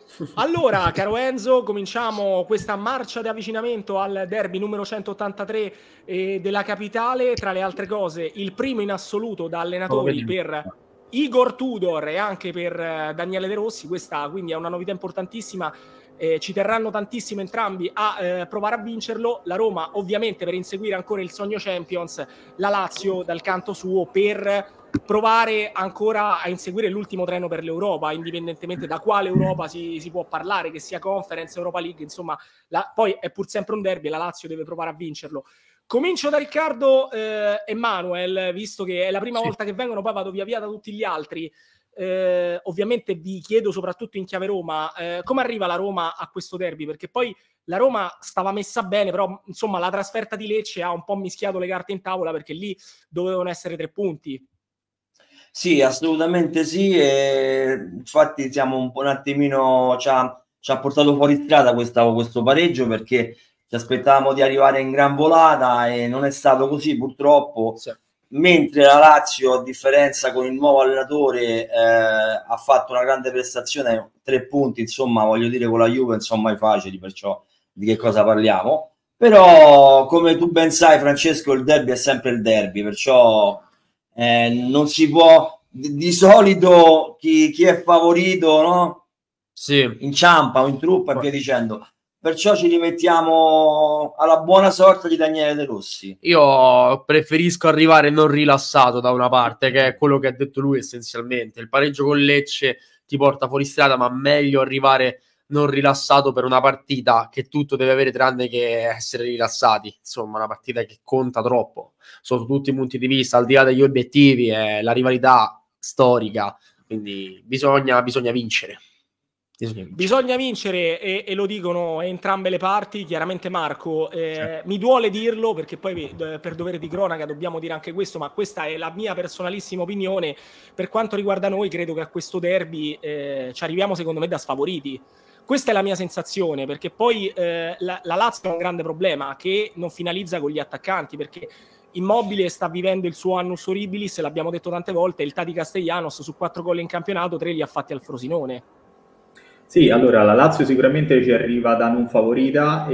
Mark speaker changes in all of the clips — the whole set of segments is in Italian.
Speaker 1: Allora, caro Enzo, cominciamo questa marcia di avvicinamento al derby numero 183 della capitale. Tra le altre cose, il primo in assoluto da allenatori per Igor Tudor e anche per Daniele De Rossi. Questa quindi è una novità importantissima. Ci terranno tantissimo entrambi a provare a vincerlo. La Roma, ovviamente, per inseguire ancora il sogno Champions, la Lazio dal canto suo per provare ancora a inseguire l'ultimo treno per l'Europa, indipendentemente da quale Europa si può parlare, che sia Conference, Europa League, insomma, poi è pur sempre un derby e la Lazio deve provare a vincerlo. Comincio da Riccardo Emanuel, visto che è la prima volta che vengono, poi vado via via da tutti gli altri. Ovviamente vi chiedo soprattutto in chiave Roma, come arriva la Roma a questo derby? Perché poi la Roma stava messa bene, però insomma la trasferta di Lecce ha un po' mischiato le carte in tavola, perché lì dovevano essere 3 punti.
Speaker 2: Sì, assolutamente sì, e infatti siamo un attimino, ci ha portato fuori strada questo pareggio, perché ci aspettavamo di arrivare in gran volata e non è stato così purtroppo, sì. Mentre la Lazio, a differenza con il nuovo allenatore, ha fatto una grande prestazione, 3 punti, insomma, voglio dire, con la Juve non sono mai facili, perciò di che cosa parliamo? Però, come tu ben sai, Francesco, il derby è sempre il derby, perciò non si può, di solito chi è favorito, no?
Speaker 3: Sì.
Speaker 2: Inciampa o in truppa e via dicendo. Perciò ci rimettiamo alla buona sorte di Daniele De Rossi.
Speaker 3: Io preferisco arrivare non rilassato da una parte, che è quello che ha detto lui essenzialmente. Il pareggio con Lecce ti porta fuori strada, ma meglio arrivare non rilassato per una partita che tutto deve avere tranne che essere rilassati. Insomma, una partita che conta troppo sotto tutti i punti di vista, al di là degli obiettivi, è la rivalità storica, quindi bisogna vincere.
Speaker 1: Bisogna vincere e lo dicono entrambe le parti. Chiaramente Marco, mi duole dirlo, perché poi per dovere di cronaca dobbiamo dire anche questo, ma questa è la mia personalissima opinione. Per quanto riguarda noi, credo che a questo derby ci arriviamo secondo me da sfavoriti. Questa è la mia sensazione, perché poi la Lazio ha un grande problema che non finalizza con gli attaccanti, perché Immobile sta vivendo il suo annus horribilis, l'abbiamo detto tante volte, il Tati Castellanos su 4 gol in campionato, 3 li ha fatti al Frosinone.
Speaker 4: Sì, allora la Lazio sicuramente ci arriva da non favorita,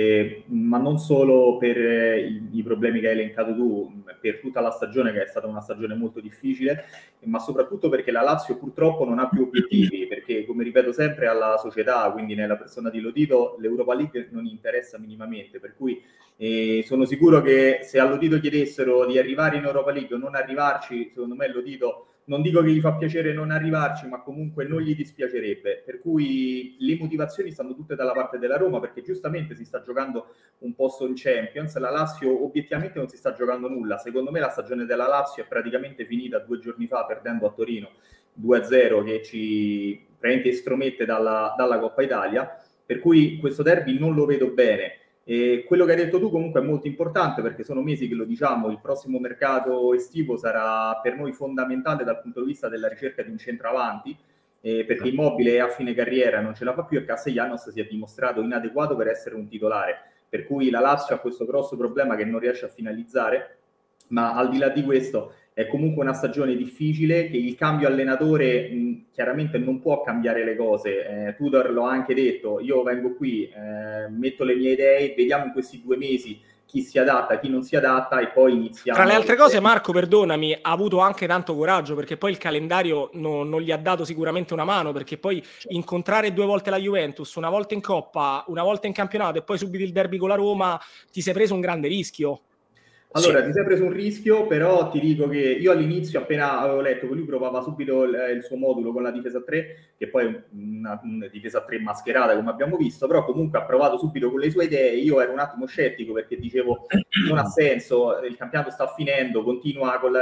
Speaker 4: ma non solo per i problemi che hai elencato tu, per tutta la stagione, che è stata una stagione molto difficile, ma soprattutto perché la Lazio purtroppo non ha più obiettivi, perché come ripeto sempre alla società, quindi nella persona di Lotito, l'Europa League non interessa minimamente, per cui sono sicuro che se a Lotito chiedessero di arrivare in Europa League o non arrivarci, secondo me Lotito, non dico che gli fa piacere non arrivarci, ma comunque non gli dispiacerebbe. Per cui le motivazioni stanno tutte dalla parte della Roma, perché giustamente si sta giocando un posto in Champions. La Lazio obiettivamente non si sta giocando nulla. Secondo me la stagione della Lazio è praticamente finita 2 giorni fa, perdendo a Torino 2-0, che ci praticamente estromette dalla Coppa Italia. Per cui questo derby non lo vedo bene. E quello che hai detto tu comunque è molto importante, perché sono mesi che lo diciamo, il prossimo mercato estivo sarà per noi fondamentale dal punto di vista della ricerca di un centravanti, perché Immobile a fine carriera non ce la fa più e Castellanos si è dimostrato inadeguato per essere un titolare, per cui la Lazio ha questo grosso problema che non riesce a finalizzare, ma al di là di questo è comunque una stagione difficile, che il cambio allenatore chiaramente non può cambiare le cose. Tudor lo ha anche detto, io vengo qui, metto le mie idee, vediamo in questi 2 mesi chi si adatta, chi non si adatta e poi iniziamo.
Speaker 1: Tra le altre cose, Marco, perdonami, ha avuto anche tanto coraggio, perché poi il calendario non gli ha dato sicuramente una mano, perché poi incontrare 2 volte la Juventus, una volta in Coppa, una volta in campionato e poi subito il derby con la Roma, ti sei preso un grande rischio.
Speaker 4: Allora, ti sei preso un rischio, però ti dico che io all'inizio, appena avevo letto che lui provava subito il suo modulo con la difesa 3, che poi è una difesa 3 mascherata, come abbiamo visto, però comunque ha provato subito con le sue idee. Io ero un attimo scettico, perché dicevo non ha senso, il campionato sta finendo, continua col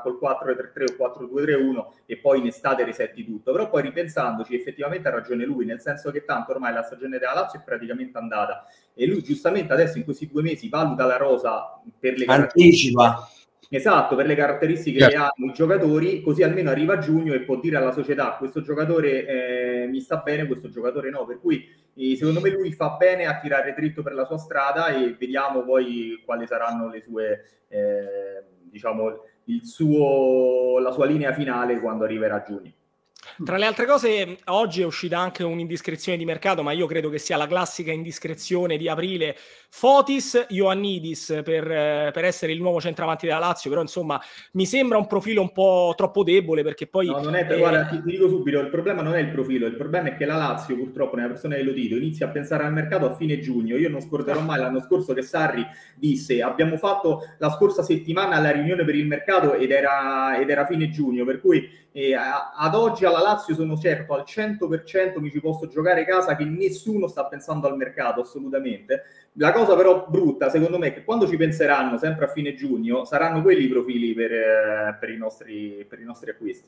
Speaker 4: 4-3-3 o 4-2-3-1 e poi in estate resetti tutto. Però poi ripensandoci, effettivamente ha ragione lui, nel senso che tanto ormai la stagione della Lazio è praticamente andata e lui giustamente adesso in questi 2 mesi valuta la rosa per le
Speaker 2: anticipa.
Speaker 4: Esatto, per le caratteristiche che hanno i giocatori, così almeno arriva a giugno e può dire alla società: questo giocatore mi sta bene, questo giocatore no. Per cui secondo me lui fa bene a tirare dritto per la sua strada, e vediamo poi quali saranno le sue diciamo la sua linea finale quando arriverà a giugno.
Speaker 1: Tra le altre cose, oggi è uscita anche un'indiscrezione di mercato, ma io credo che sia la classica indiscrezione di aprile. Fotis Ioannidis per essere il nuovo centravanti della Lazio, però insomma mi sembra un profilo un po' troppo debole, perché poi...
Speaker 4: No, non è, guarda, ti dico subito, il problema non è il profilo, il problema è che la Lazio purtroppo, nella persona di Lotito, inizia a pensare al mercato a fine giugno. Io non scorderò mai l'anno scorso che Sarri disse: abbiamo fatto la scorsa settimana la riunione per il mercato ed era fine giugno, per cui ad oggi alla Lazio sono certo al 100%, mi ci posso giocare casa, che nessuno sta pensando al mercato, assolutamente. La cosa però brutta, secondo me, è che quando ci penseranno, sempre a fine giugno, saranno quelli i profili per i nostri acquisti.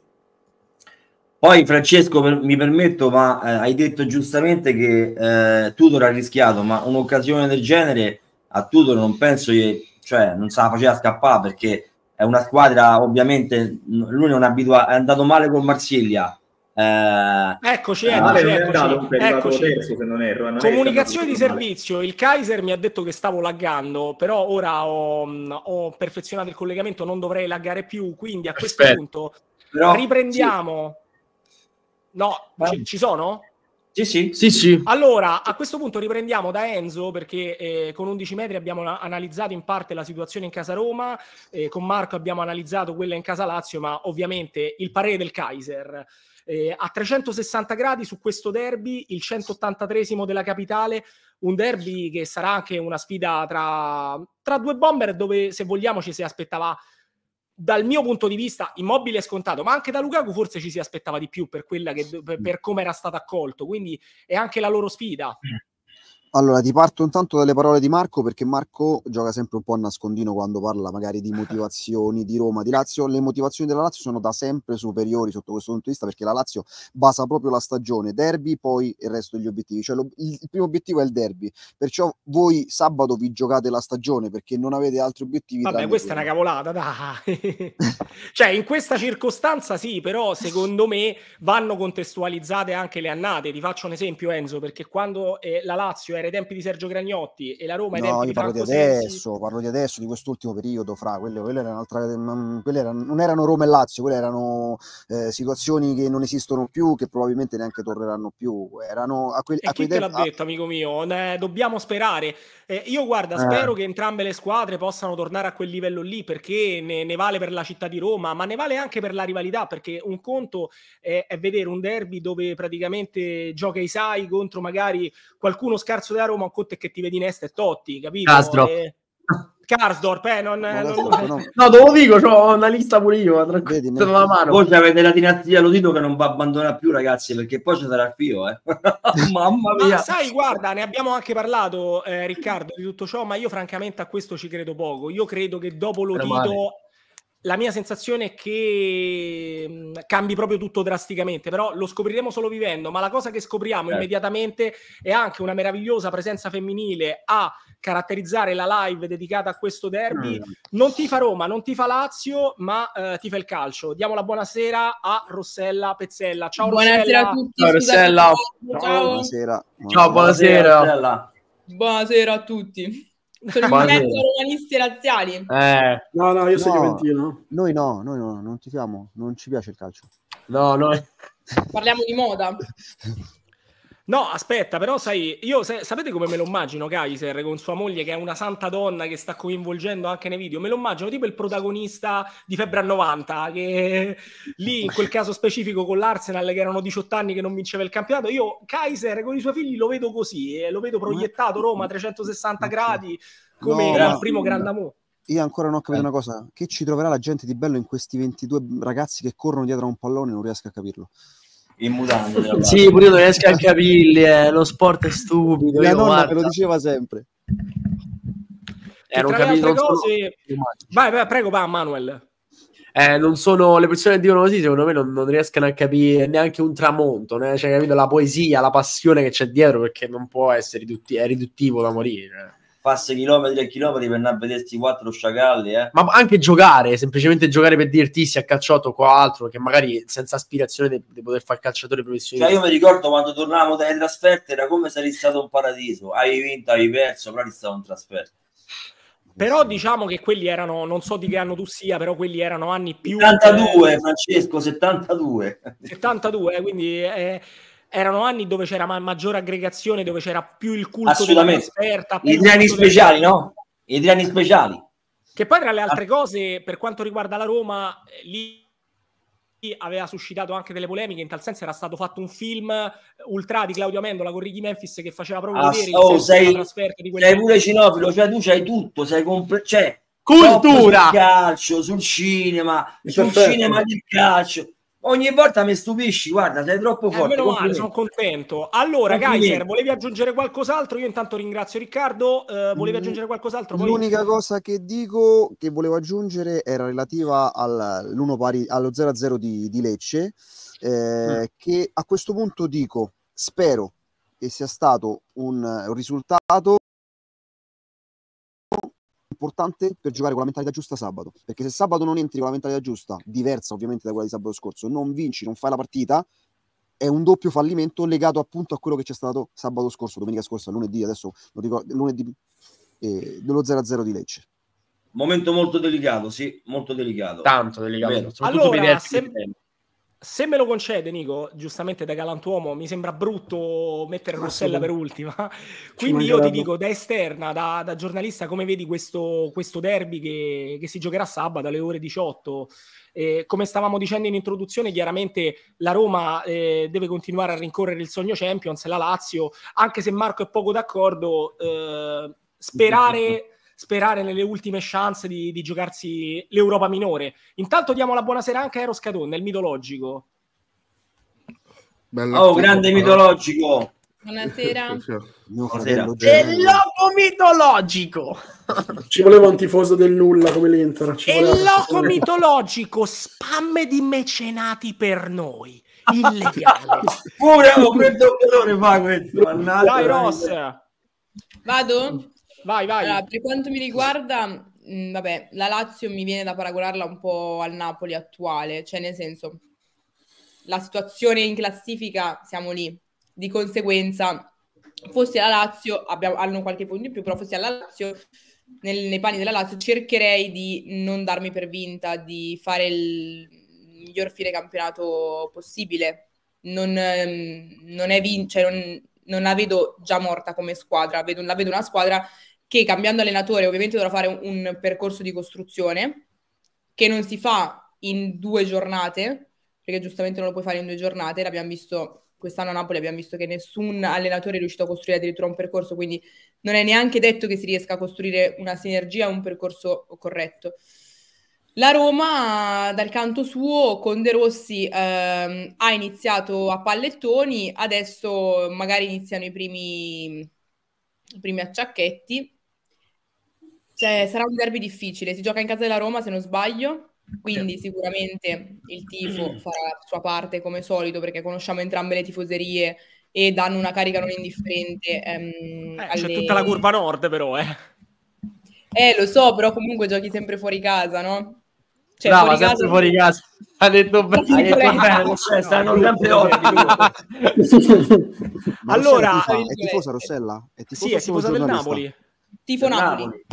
Speaker 2: Poi Francesco, mi permetto, ma hai detto giustamente che Tudor ha rischiato, ma un'occasione del genere a Tudor non penso che, cioè, non se la faceva scappare, perché è una squadra, ovviamente lui non è abituato, è andato male con Marsiglia.
Speaker 1: Eccoci.
Speaker 4: Terzo, se non erro.
Speaker 1: Comunicazione di servizio, il Kaiser mi ha detto che stavo laggando, però ora ho perfezionato il collegamento, non dovrei laggare più, quindi a questo punto però, riprendiamo. Sì. No, ci sono?
Speaker 2: Sì.
Speaker 1: Allora, a questo punto riprendiamo da Enzo, perché con 11 metri abbiamo analizzato in parte la situazione in casa Roma, con Marco abbiamo analizzato quella in casa Lazio, ma ovviamente il parere del Kaiser. A 360 gradi su questo derby, il 183esimo della capitale, un derby che sarà anche una sfida tra due bomber, dove, se vogliamo, ci si aspettava, dal mio punto di vista, Immobile è scontato, ma anche da Lukaku forse ci si aspettava di più per come era stato accolto, quindi è anche la loro sfida.
Speaker 5: Allora, ti parto intanto dalle parole di Marco, perché Marco gioca sempre un po' a nascondino quando parla magari di motivazioni di Roma, di Lazio. Le motivazioni della Lazio sono da sempre superiori sotto questo punto di vista, perché la Lazio basa proprio la stagione derby, poi il resto degli obiettivi. Cioè il primo obiettivo è il derby, perciò voi sabato vi giocate la stagione perché non avete altri obiettivi.
Speaker 1: Vabbè, questa è una cavolata, dai. Cioè, in questa circostanza sì, però secondo me vanno contestualizzate anche le annate. Ti faccio un esempio, Enzo, perché quando la Lazio era ai tempi di Sergio Gragnotti e la Roma ai tempi di Franco Sensi...
Speaker 5: parlo di adesso, di quest'ultimo periodo, quelle non erano Roma e Lazio, quelle erano situazioni che non esistono più, che probabilmente neanche torneranno più. Erano
Speaker 1: chi te l'ha detto, amico mio? Dobbiamo sperare. Io guarda, spero che entrambe le squadre possano tornare a quel livello lì, perché ne vale per la città di Roma, ma ne vale anche per la rivalità, perché un conto è vedere un derby dove praticamente gioca Isai contro magari qualcuno scarso della Roma, un conto è che ti vedi Nesta e Totti, capito? Karsdorp, no,
Speaker 3: te lo dico, c'ho una lista pure io.
Speaker 2: Voi avete la dinastia Lotito che non va abbandonare più, ragazzi, perché poi ci sarà il fio, mamma mia.
Speaker 1: Ma sai, guarda, ne abbiamo anche parlato, Riccardo, di tutto ciò, ma io francamente a questo ci credo poco. Io credo che dopo Lotito la mia sensazione è che cambi proprio tutto drasticamente, però lo scopriremo solo vivendo. Ma la cosa che scopriamo immediatamente è anche una meravigliosa presenza femminile a caratterizzare la live dedicata a questo derby. Non tifa Roma, non tifa Lazio, ma tifa il calcio. Diamo la buonasera a Rossella Pezzella. Ciao,
Speaker 6: buonasera
Speaker 1: Rossella.
Speaker 6: A tutti.
Speaker 3: Ciao Rossella.
Speaker 6: Ciao.
Speaker 5: Buonasera.
Speaker 3: Ciao, buonasera.
Speaker 6: Buonasera a tutti. Sono in mezzo a romanisti razziali.
Speaker 7: No, io sono juventino.
Speaker 5: Noi no, non tifiamo, non ci piace il calcio.
Speaker 3: No.
Speaker 6: Parliamo di moda.
Speaker 1: No, aspetta, però sai, sapete come me lo immagino Kaiser con sua moglie, che è una santa donna che sta coinvolgendo anche nei video? Me lo immagino tipo il protagonista di Febbre a 90, che lì in quel caso specifico con l'Arsenal, che erano 18 anni che non vinceva il campionato. Io Kaiser con i suoi figli lo vedo così, lo vedo proiettato Roma 360 gradi come il primo grande amore.
Speaker 5: Io ancora non ho capito una cosa: che ci troverà la gente di bello in questi 22 ragazzi che corrono dietro a un pallone? Non riesco a capirlo.
Speaker 2: In mutande.
Speaker 3: Sì, pure io non riesco a capirli, lo sport è stupido.
Speaker 5: La nonna me lo diceva sempre.
Speaker 1: Non capito cose... Vai, prego, Manuel.
Speaker 3: Non sono le persone che dicono così, secondo me non riescono a capire neanche un tramonto, né? Cioè, capito, la poesia, la passione che c'è dietro, perché non può essere è riduttivo da morire.
Speaker 2: Passi chilometri e chilometri per andare a vedersi 4 sciacalli,
Speaker 3: Ma anche giocare, semplicemente giocare per divertirsi a calciotto o altro, che magari senza aspirazione di poter fare calciatore professionista.
Speaker 2: Cioè, io mi ricordo quando tornavamo dalle trasferte, era come se eri stato un paradiso. Hai vinto, hai perso, però eri stato un trasferto.
Speaker 1: Però diciamo che quelli erano, non so di che anno tu sia, però quelli erano anni più...
Speaker 2: 72, Francesco, 72.
Speaker 1: 72, quindi erano anni dove c'era maggiore aggregazione, dove c'era più il culto della trasferta.
Speaker 2: I treni speciali, no? I treni speciali.
Speaker 1: Che poi tra le altre cose, per quanto riguarda la Roma, lì aveva suscitato anche delle polemiche, in tal senso era stato fatto un film ultra di Claudio Amendola con Ricky Memphis che faceva proprio vedere il senso della trasferta di
Speaker 2: sei pure cinofilo, cioè tu c'hai tutto, sei cioè
Speaker 3: cultura
Speaker 2: sul calcio, sul cinema del calcio. Ogni volta mi stupisci, guarda, sei troppo forte.
Speaker 1: Meno male, sono contento. Allora, Kaiser, volevi aggiungere qualcos'altro? Io intanto ringrazio Riccardo. Volevi aggiungere qualcos'altro? Poi...
Speaker 5: L'unica cosa che dico, che volevo aggiungere, era relativa allo 0-0 di Lecce, che a questo punto dico, spero che sia stato un risultato importante per giocare con la mentalità giusta sabato, perché se sabato non entri con la mentalità giusta, diversa ovviamente da quella di sabato scorso, non vinci, non fai la partita, è un doppio fallimento legato appunto a quello che c'è stato sabato scorso, domenica scorsa, lunedì, adesso lo dico, lunedì, dello 0-0 di Lecce.
Speaker 2: Momento molto delicato, sì, molto delicato.
Speaker 3: Tanto delicato.
Speaker 1: Allora, se me lo concede, Nico, giustamente da galantuomo, mi sembra brutto mettere Rossella per ultima. Quindi io ti dico, da esterna, da giornalista, come vedi questo derby che si giocherà sabato alle ore 18? Come stavamo dicendo in introduzione, chiaramente la Roma deve continuare a rincorrere il sogno Champions, la Lazio, anche se Marco è poco d'accordo, sperare nelle ultime chance di giocarsi l'Europa minore. Intanto diamo la buonasera anche a Eros Cadon, il mitologico.
Speaker 2: Grande mitologico.
Speaker 6: Buonasera.
Speaker 3: Il loco mitologico.
Speaker 7: Ci voleva un tifoso del nulla come l'Inter.
Speaker 1: Il loco mitologico, spam di mecenati per noi. Illegale.
Speaker 2: Pure quel doppiatore fa questo.
Speaker 1: Dai, Ross.
Speaker 6: Vado?
Speaker 1: Vai.
Speaker 6: Allora, per quanto mi riguarda, vabbè, la Lazio mi viene da paragonarla un po' al Napoli attuale, cioè nel senso, la situazione in classifica siamo lì, di conseguenza, fossi alla Lazio, hanno qualche punto in più, però fossi alla Lazio, nei panni della Lazio, cercherei di non darmi per vinta, di fare il miglior fine campionato possibile. Non la vedo già morta come squadra, la vedo una squadra che cambiando allenatore ovviamente dovrà fare un percorso di costruzione che non si fa in 2 giornate, perché giustamente non lo puoi fare in 2 giornate, l'abbiamo visto quest'anno a Napoli, abbiamo visto che nessun allenatore è riuscito a costruire addirittura un percorso, quindi non è neanche detto che si riesca a costruire una sinergia, un percorso corretto. La Roma, dal canto suo, con De Rossi ha iniziato a pallettoni, adesso magari iniziano i primi acciacchetti. Cioè, sarà un derby difficile, si gioca in casa della Roma se non sbaglio, quindi sicuramente il tifo farà la sua parte come solito, perché conosciamo entrambe le tifoserie e danno una carica non indifferente.
Speaker 1: C'è tutta la curva nord però,
Speaker 6: lo so, però comunque giochi sempre fuori casa, no? Cioè,
Speaker 3: brava, sempre fuori casa. Ha detto bene,
Speaker 2: stanno sempre ore.
Speaker 1: Allora,
Speaker 5: è tifosa Rossella?
Speaker 1: Sì, è tifosa del Napoli.
Speaker 6: Tifo Napoli.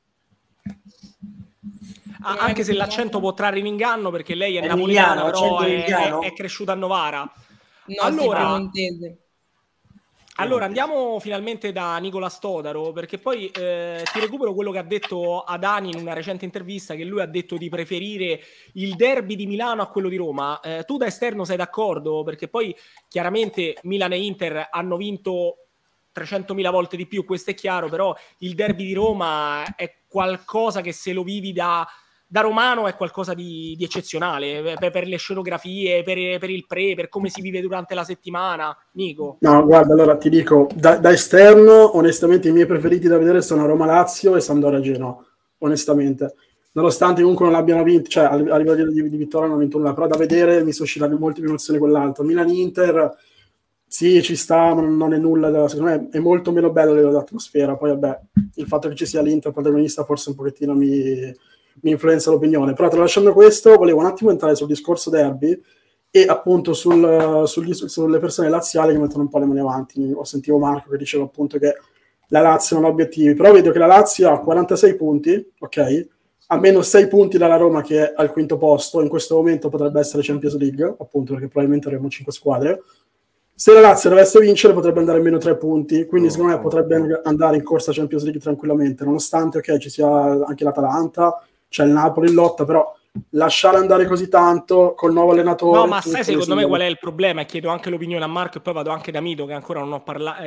Speaker 1: Anche se l'accento può trarre in inganno perché lei è napoletana, però è cresciuta a Novara.
Speaker 6: No,
Speaker 1: allora andiamo finalmente da Nicola Stodaro, perché poi ti recupero quello che ha detto Adani in una recente intervista, che lui ha detto di preferire il derby di Milano a quello di Roma. Tu da esterno sei d'accordo? Perché poi chiaramente Milan e Inter hanno vinto 300.000 volte di più, questo è chiaro, però il derby di Roma è qualcosa che se lo vivi da romano è qualcosa di eccezionale, per le scenografie, per il per come si vive durante la settimana. Nico?
Speaker 7: No, guarda, allora ti dico, da esterno, onestamente i miei preferiti da vedere sono Roma-Lazio e Sampdoria-Genoa, onestamente. Nonostante comunque non l'abbiano vinto, cioè a livello di vittoria non hanno vinto nulla, però da vedere mi suscita molte più emozioni quell'altro. Milan-Inter, sì, ci sta, ma non è nulla, secondo me è molto meno bello a livello dell'atmosfera. Poi vabbè, il fatto che ci sia l'Inter protagonista forse un pochettino mi influenza l'opinione, però tralasciando questo volevo un attimo entrare sul discorso derby e appunto sulle persone laziali che mettono un po' le mani avanti. Ho sentito Marco che diceva appunto che la Lazio non ha obiettivi, però vedo che la Lazio ha 46 punti, ok? A meno 6 punti dalla Roma che è al quinto posto, in questo momento potrebbe essere Champions League, appunto perché probabilmente avremo 5 squadre. Se la Lazio dovesse vincere potrebbe andare a meno 3 punti, quindi secondo me potrebbe andare in corsa Champions League tranquillamente, nonostante ci sia anche l'Atalanta, c'è il Napoli in lotta, però lasciare andare così tanto col nuovo allenatore.
Speaker 1: No, ma sai secondo me qual è il problema? E chiedo anche l'opinione a Marco e poi vado anche da Mito che ancora non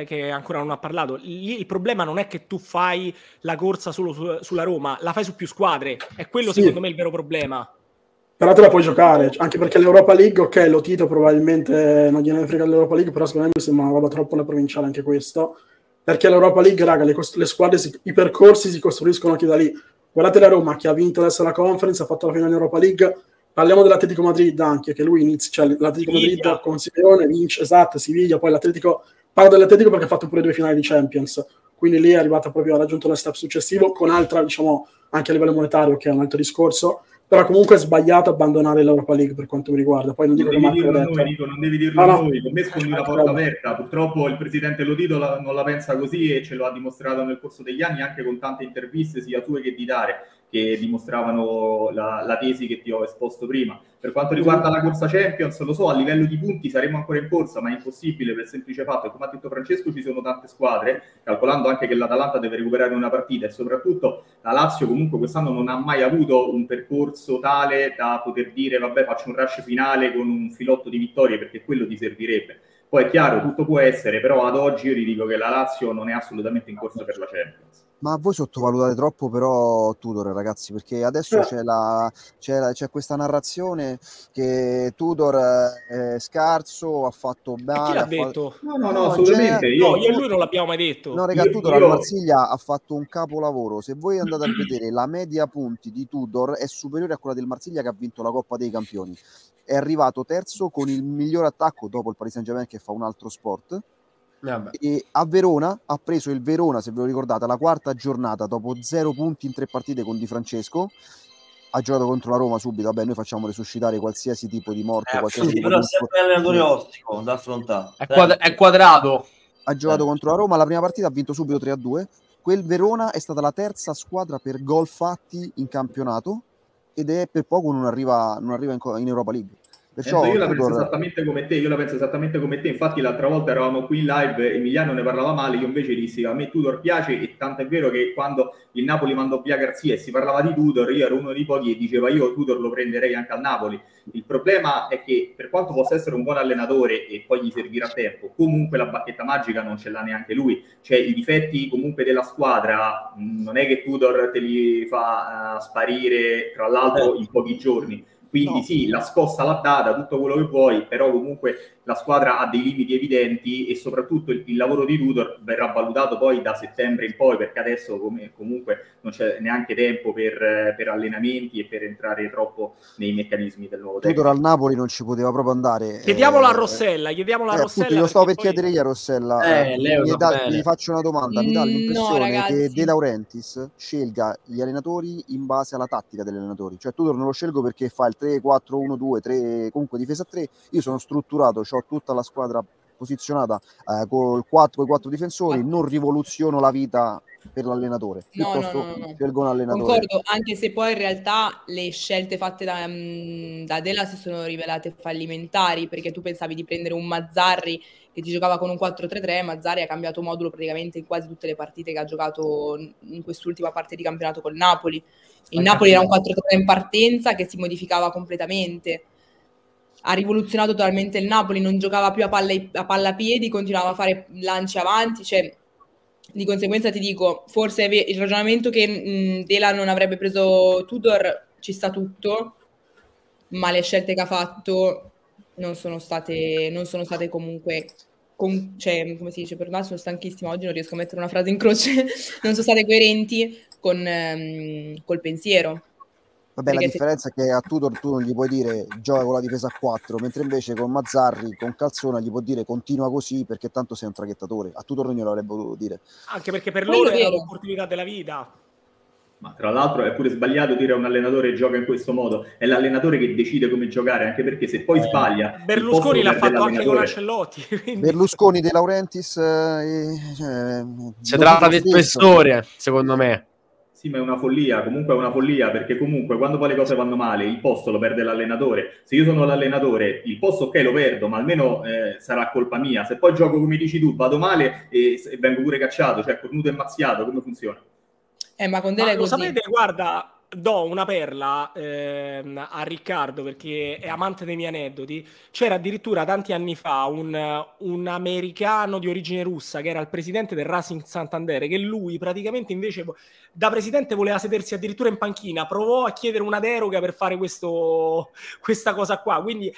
Speaker 1: ha parlato. Lì il problema non è che tu fai la corsa solo sulla Roma, la fai su più squadre. È quello secondo me il vero problema.
Speaker 7: Però te la puoi giocare, anche perché l'Europa League, ok, lo Tito probabilmente non gliene frega l'Europa League, però secondo me mi sembra una roba troppo una provinciale anche questo, perché l'Europa League, raga, le squadre, i percorsi si costruiscono anche da lì. Guardate la Roma che ha vinto adesso la Conference, ha fatto la finale in Europa League, parliamo dell'Atletico Madrid anche, che lui inizia, cioè l'Atletico Madrid con Simeone vince, esatto, Siviglia, poi l'Atletico, parlo dell'Atletico perché ha fatto pure 2 finali di Champions, quindi lì è arrivata proprio, ha raggiunto lo step successivo, con altra, diciamo, anche a livello monetario, che è un altro discorso, però comunque è sbagliato abbandonare l'Europa League per quanto mi riguarda. Poi non dico che Marco l'ha detto.
Speaker 4: Nico, non devi dirlo noi, con me sfondi una porta aperta. Purtroppo il presidente Lotito non la pensa così e ce lo ha dimostrato nel corso degli anni anche con tante interviste sia tue che di Dare, che dimostravano la tesi che ti ho esposto prima. Per quanto riguarda la corsa Champions, lo so, a livello di punti saremo ancora in corsa, ma è impossibile per il semplice fatto che, come ha detto Francesco, ci sono tante squadre, calcolando anche che l'Atalanta deve recuperare una partita e soprattutto la Lazio comunque quest'anno non ha mai avuto un percorso tale da poter dire vabbè faccio un rush finale con un filotto di vittorie, perché quello ti servirebbe. Poi è chiaro, tutto può essere, però ad oggi io vi dico che la Lazio non è assolutamente in corsa per la Champions.
Speaker 5: Ma voi sottovalutate troppo però Tudor, ragazzi, perché adesso c'è questa narrazione che Tudor è scarso, ha fatto bene.
Speaker 1: Chi l'ha detto?
Speaker 4: No, assolutamente.
Speaker 1: Io e lui non l'abbiamo mai detto.
Speaker 5: No, raga, Tudor al Marsiglia ha fatto un capolavoro. Se voi andate a vedere la media punti di Tudor è superiore a quella del Marsiglia che ha vinto la Coppa dei Campioni. È arrivato terzo con il miglior attacco dopo il Paris Saint-Germain che fa un altro sport. E a Verona ha preso il Verona, se ve lo ricordate, alla quarta giornata dopo 0 punti in 3 partite con Di Francesco. Ha giocato contro la Roma subito. Vabbè, noi facciamo resuscitare qualsiasi tipo di morte, qualsiasi tipo
Speaker 2: però
Speaker 5: di...
Speaker 2: è sempre un allenatore ostico da affrontare.
Speaker 3: È quadrato.
Speaker 5: Ha giocato contro la Roma, la prima partita ha vinto subito 3-2. Quel Verona è stata la terza squadra per gol fatti in campionato ed è per poco non arriva in Europa League. Perciò
Speaker 4: io la penso esattamente come te, infatti l'altra volta eravamo qui in live, Emiliano ne parlava male, io invece dissi a me Tudor piace, e tanto è vero che quando il Napoli mandò via Garzia e si parlava di Tudor, io ero uno dei pochi che diceva io Tudor lo prenderei anche al Napoli. Il problema è che per quanto possa essere un buon allenatore e poi gli servirà tempo, comunque la bacchetta magica non ce l'ha neanche lui, cioè i difetti comunque della squadra non è che Tudor te li fa sparire tra l'altro in pochi giorni. Quindi no. Sì, la scossa l'ha data, tutto quello che vuoi, però comunque la squadra ha dei limiti evidenti e soprattutto il lavoro di Tudor verrà valutato poi da settembre in poi, perché adesso comunque non c'è neanche tempo per allenamenti e per entrare troppo nei meccanismi del nuovo
Speaker 5: Tudor al Napoli non ci poteva proprio andare.
Speaker 1: Chiediamolo a Rossella, Rossella.
Speaker 5: Io stavo per chiedere io a Rossella, gli faccio una domanda, mi dà l'impressione che De Laurentiis scelga gli allenatori in base alla tattica degli allenatori, cioè Tudor non lo scelgo perché fa il 3-4-1-2, 3, comunque difesa 3, io sono strutturato, ho tutta la squadra posizionata col 4 difensori, non rivoluziono la vita per l'allenatore, piuttosto scelgo un allenatore.
Speaker 6: Concordo, anche se poi in realtà le scelte fatte da Dela si sono rivelate fallimentari, perché tu pensavi di prendere un Mazzarri che ti giocava con un 4-3-3, Mazzarri ha cambiato modulo praticamente in quasi tutte le partite che ha giocato in quest'ultima parte di campionato col Napoli. Il Napoli era un 4-3 in partenza che si modificava completamente. Ha rivoluzionato totalmente il Napoli, non giocava più a palla a piedi, continuava a fare lanci avanti, cioè di conseguenza ti dico, forse il ragionamento che Dela non avrebbe preso Tudor ci sta tutto, ma le scelte che ha fatto non sono state comunque cioè, come si dice, per me sono stanchissima oggi, non riesco a mettere una frase in croce, non sono state coerenti col pensiero.
Speaker 5: Vabbè, perché la differenza è che a Tudor tu non gli puoi dire gioca con la difesa a 4, mentre invece con Mazzarri, con Calzona gli può dire continua così perché tanto sei un traghettatore. A Tudor non glielo avrebbe voluto dire.
Speaker 1: Anche perché per loro è l'opportunità della vita.
Speaker 4: Ma tra l'altro è pure sbagliato dire a un allenatore che gioca in questo modo, è l'allenatore che decide come giocare, anche perché se poi sbaglia...
Speaker 1: Berlusconi l'ha fatto anche con Ancelotti. Quindi...
Speaker 5: Berlusconi, De Laurentiis...
Speaker 3: si tratta del questore, secondo me.
Speaker 4: Sì, ma è una follia, comunque è una follia, perché comunque quando poi le cose vanno male il posto lo perde l'allenatore. Se io sono l'allenatore, il posto ok lo perdo, ma almeno sarà colpa mia. Se poi gioco come dici tu, vado male e vengo pure cacciato, cioè cornuto e mazziato, come funziona?
Speaker 6: Ma con delle
Speaker 1: lo
Speaker 6: così.
Speaker 1: sapete, guarda, do una perla a Riccardo perché è amante dei miei aneddoti. C'era addirittura tanti anni fa un americano di origine russa che era il presidente del Racing Santander, che lui praticamente invece da presidente voleva sedersi addirittura in panchina, provò a chiedere una deroga per fare questa cosa qua, quindi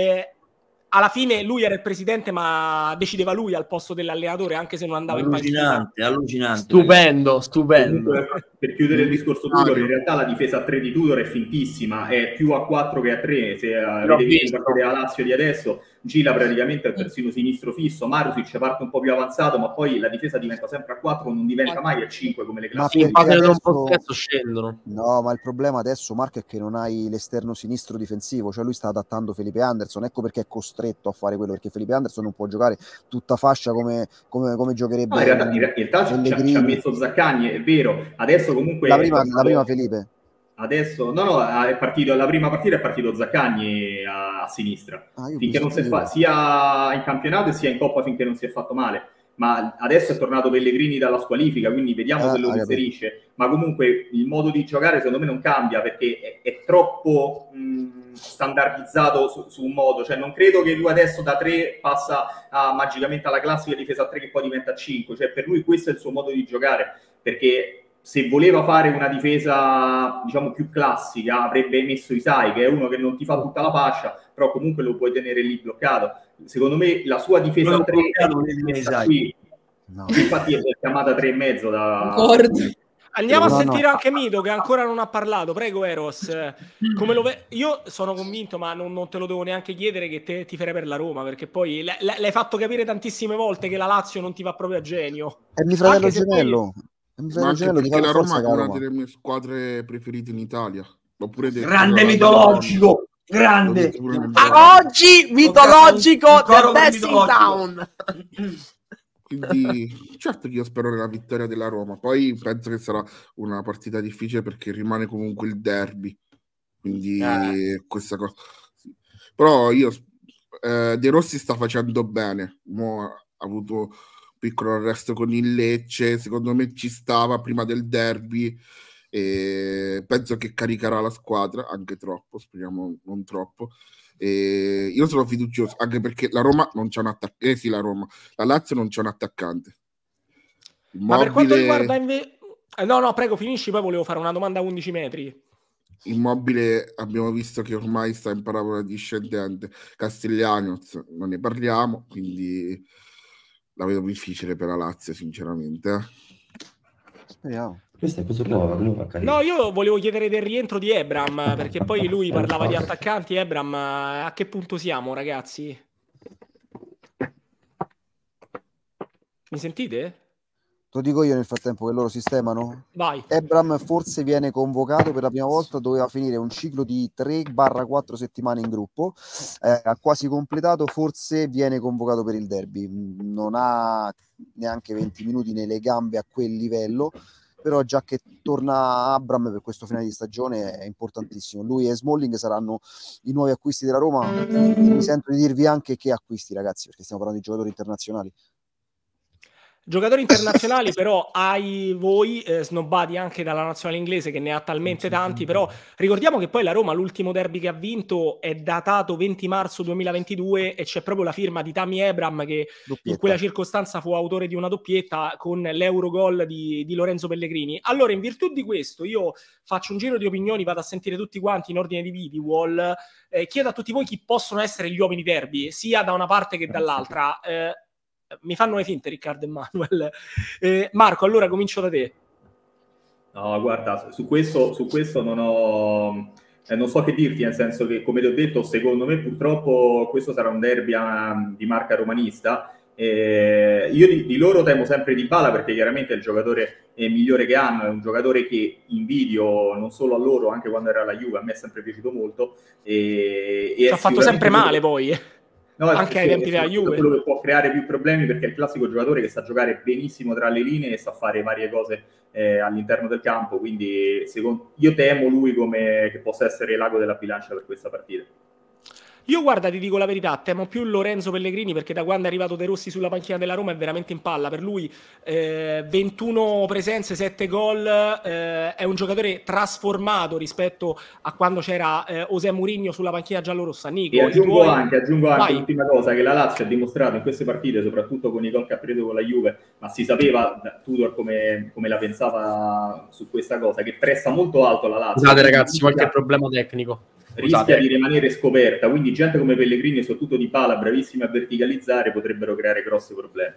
Speaker 1: alla fine lui era il presidente, ma decideva lui al posto dell'allenatore, anche se non andava in panchina.
Speaker 2: Allucinante.
Speaker 3: Stupendo.
Speaker 4: Comunque, per chiudere il discorso Tudor, in realtà la difesa a 3 di Tudor è fintissima, è più a 4 che a 3. Se avete visto la Lazio di adesso, Gila praticamente è il terzino sinistro fisso, Marusic parte un po' più avanzato, ma poi la difesa diventa sempre a 4, non diventa mai a 5 come le classiche.
Speaker 3: Ma adesso scendono.
Speaker 5: No, ma il problema adesso, Marco, è che non hai l'esterno sinistro difensivo, cioè lui sta adattando Felipe Anderson, ecco perché è costretto a fare quello, perché Felipe Anderson non può giocare tutta fascia come giocherebbe.
Speaker 4: No, in realtà ci ha messo Zaccagni, è vero, adesso comunque...
Speaker 5: La prima Felipe.
Speaker 4: Adesso, è partito, la prima partita è partito Zaccagni a sinistra, finché non si è sia in campionato e sia in Coppa finché non si è fatto male, ma adesso è tornato Pellegrini dalla squalifica, quindi vediamo se lo inserisce, ma comunque il modo di giocare secondo me non cambia perché è troppo standardizzato su un modo, cioè non credo che lui adesso da 3 passa magicamente alla classica difesa a 3 che poi diventa 5, cioè per lui questo è il suo modo di giocare, perché se voleva fare una difesa, diciamo, più classica, avrebbe messo Isai, che è uno che non ti fa tutta la fascia, però comunque lo puoi tenere lì bloccato. Secondo me la sua difesa a 3 è qui. No. Infatti è chiamata 3,5 da...
Speaker 1: Andiamo a sentire anche Mido, che ancora non ha parlato. Prego, Eros. Io sono convinto, ma non te lo devo neanche chiedere, che ti farei per la Roma, perché poi l'hai fatto capire tantissime volte che la Lazio non ti va proprio a genio.
Speaker 5: È mio fratello gemello.
Speaker 8: Ma anche perché la Roma è una delle mie squadre preferite in Italia.
Speaker 2: Grande mitologico, grande.
Speaker 3: Oggi mitologico del Best in Town.
Speaker 8: Quindi certo che io spero nella vittoria della Roma. Poi penso che sarà una partita difficile perché rimane comunque il derby. Quindi questa cosa. Sì. Però io De Rossi sta facendo bene. Ha avuto piccolo arresto con il Lecce, secondo me ci stava prima del derby e penso che caricherà la squadra, anche troppo, speriamo non troppo. E io sono fiducioso, anche perché la Roma non c'è un attaccante, la Lazio non c'è un attaccante.
Speaker 1: Ma per quanto riguarda no, prego, finisci, poi volevo fare una domanda a 11 metri.
Speaker 8: Immobile abbiamo visto che ormai sta in parabola discendente, Castiglianos non ne parliamo, quindi la vedo difficile per la Lazio, sinceramente.
Speaker 5: Speriamo.
Speaker 2: Questo è questo qua.
Speaker 1: No, io volevo chiedere del rientro di Ebram, perché poi lui parlava di attaccanti. Ebram, a che punto siamo, ragazzi? Mi sentite?
Speaker 5: Lo dico io nel frattempo che loro sistemano?
Speaker 1: Vai.
Speaker 5: Ebram forse viene convocato per la prima volta, doveva finire un ciclo di 3-4 settimane in gruppo, ha quasi completato, forse viene convocato per il derby, non ha neanche 20 minuti nelle gambe a quel livello, però già che torna Abram per questo finale di stagione è importantissimo. Lui e Smalling saranno i nuovi acquisti della Roma, mi sento di dirvi anche che acquisti, ragazzi, perché stiamo parlando di giocatori internazionali.
Speaker 1: Giocatori internazionali però hai voi snobbati anche dalla nazionale inglese che ne ha talmente tanti, però ricordiamo che poi la Roma l'ultimo derby che ha vinto è datato 20 marzo 2022 e c'è proprio la firma di Tammy Abraham che doppietta. In quella circostanza fu autore di una doppietta con l'Eurogol di Lorenzo Pellegrini. Allora in virtù di questo io faccio un giro di opinioni, vado a sentire tutti quanti in ordine di video, chiedo a tutti voi chi possono essere gli uomini derby sia da una parte che dall'altra. Mi fanno le finte Riccardo e Manuel. Marco, allora comincio da te.
Speaker 4: No, guarda, su questo non so che dirti, nel senso che, come ti ho detto, secondo me purtroppo questo sarà un derby di marca romanista Io di loro temo sempre Dybala, perché chiaramente è il giocatore migliore che hanno, è un giocatore che invidio non solo a loro, anche quando era alla Juve, a me è sempre piaciuto molto.
Speaker 1: Ci ha fatto sempre male poi.
Speaker 4: No,
Speaker 1: anche ai tempi della Juve.
Speaker 4: Quello che può creare più problemi, perché è il classico giocatore che sa giocare benissimo tra le linee e sa fare varie cose all'interno del campo, quindi io temo lui come che possa essere l'ago della bilancia per questa partita.
Speaker 1: Io guarda, ti dico la verità, temo più Lorenzo Pellegrini, perché da quando è arrivato De Rossi sulla panchina della Roma è veramente in palla. Per lui 21 presenze, 7 gol, è un giocatore trasformato rispetto a quando c'era José Mourinho sulla panchina giallorossa. Nico,
Speaker 4: e aggiungo anche l'ultima cosa, che la Lazio ha dimostrato in queste partite, soprattutto con i gol che ha preso con la Juve, ma si sapeva da Tudor come la pensava su questa cosa, che pressa molto alto la Lazio.
Speaker 3: Scusate ragazzi, qualche problema tecnico.
Speaker 4: Rischia di rimanere scoperta, quindi gente come Pellegrini e soprattutto Dybala, bravissimi a verticalizzare, potrebbero creare grossi problemi.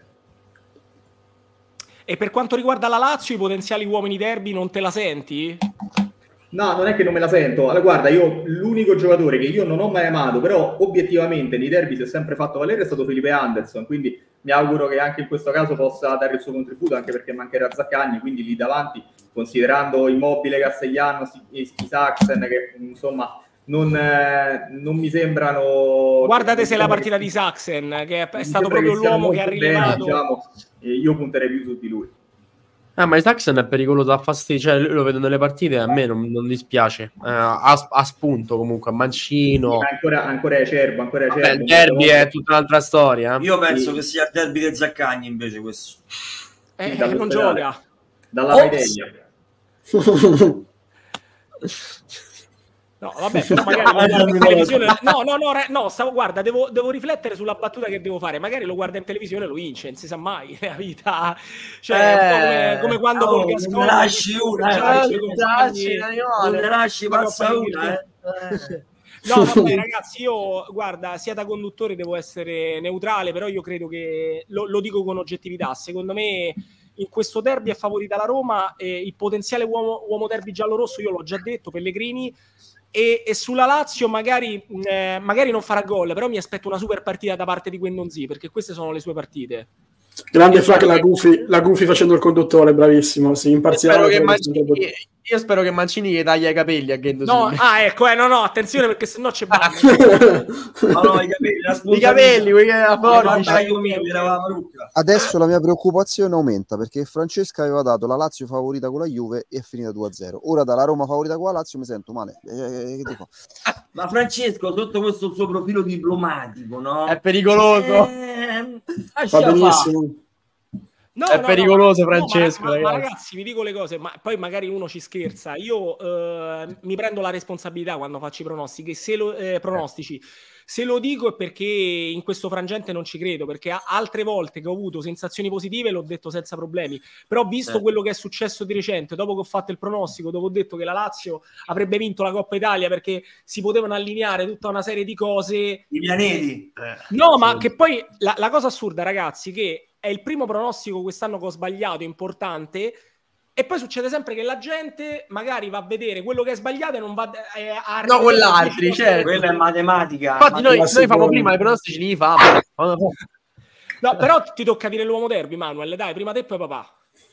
Speaker 1: E per quanto riguarda la Lazio, i potenziali uomini derby non te la senti?
Speaker 4: No, non è che non me la sento. Allora, guarda, io l'unico giocatore che io non ho mai amato, però obiettivamente nei derby si è sempre fatto valere, è stato Felipe Anderson, quindi mi auguro che anche in questo caso possa dare il suo contributo, anche perché mancherà Zaccagni, quindi lì davanti, considerando Immobile, Castellanos e Saxen, che insomma non mi sembrano...
Speaker 1: Guardate se la partita di Saxen, che è stato proprio l'uomo che ha rilevato...
Speaker 4: Diciamo, io punterei più su di lui.
Speaker 3: Ma il Saxen è pericoloso, da fastidio, cioè lo vedo nelle partite, a me non dispiace. Ha spunto comunque, a mancino.
Speaker 4: Ancora è acerbo,
Speaker 3: Vabbè, il derby è tutta un'altra storia.
Speaker 2: Io penso che sia il derby del Zaccagni invece questo.
Speaker 1: Non gioca.
Speaker 4: Dalla Maideglia.
Speaker 1: No, vabbè, però magari lo guarda in televisione. Guarda, devo riflettere sulla battuta che devo fare. Magari lo guarda in televisione e lo vince, non si sa mai nella vita. Cioè, come quando con Gasconi
Speaker 2: non ne lasci una, non ne lasci passa una.
Speaker 1: No, vabbè, ragazzi, io guarda, sia da conduttore devo essere neutrale, però io credo che lo dico con oggettività. Secondo me in questo derby è favorita la Roma, e il potenziale uomo derby giallorosso io l'ho già detto, Pellegrini. E sulla Lazio magari non farà gol, però mi aspetto una super partita da parte di Guendouzi, perché queste sono le sue partite.
Speaker 7: Grande Fra, la Gufi facendo il conduttore, bravissimo, sì, imparziale.
Speaker 3: Io spero che Mancini gli taglia i capelli a Guendouzi.
Speaker 1: No, ecco, no, attenzione, perché sennò c'è
Speaker 2: no,
Speaker 3: i capelli,
Speaker 5: adesso la mia preoccupazione aumenta, perché Francesca aveva dato la Lazio favorita con la Juve e è finita 2-0. Ora dalla Roma favorita con la Lazio mi sento male. Che dico?
Speaker 2: Ma Francesco, sotto questo suo profilo diplomatico, no?
Speaker 3: È pericoloso.
Speaker 7: Va benissimo.
Speaker 3: È pericoloso, Francesco.
Speaker 1: Ma ragazzi, vi dico le cose, ma poi magari uno ci scherza. Io mi prendo la responsabilità quando faccio i pronostici. Se lo dico è perché in questo frangente non ci credo, perché altre volte che ho avuto sensazioni positive l'ho detto senza problemi. Però visto quello che è successo di recente, dopo che ho fatto il pronostico, dopo ho detto che la Lazio avrebbe vinto la Coppa Italia perché si potevano allineare tutta una serie di cose.
Speaker 2: I pianeti.
Speaker 1: No, ma che poi la cosa assurda, ragazzi, che è il primo pronostico quest'anno che ho sbagliato, importante, e poi succede sempre che la gente magari va a vedere quello che è sbagliato e non va a...
Speaker 3: No, quell'altri, certo.
Speaker 2: Quella è matematica.
Speaker 3: Infatti noi famo prima i pronostici, li famo.
Speaker 1: No, però ti tocca dire l'uomo derby, Manuel, dai, prima te e poi papà.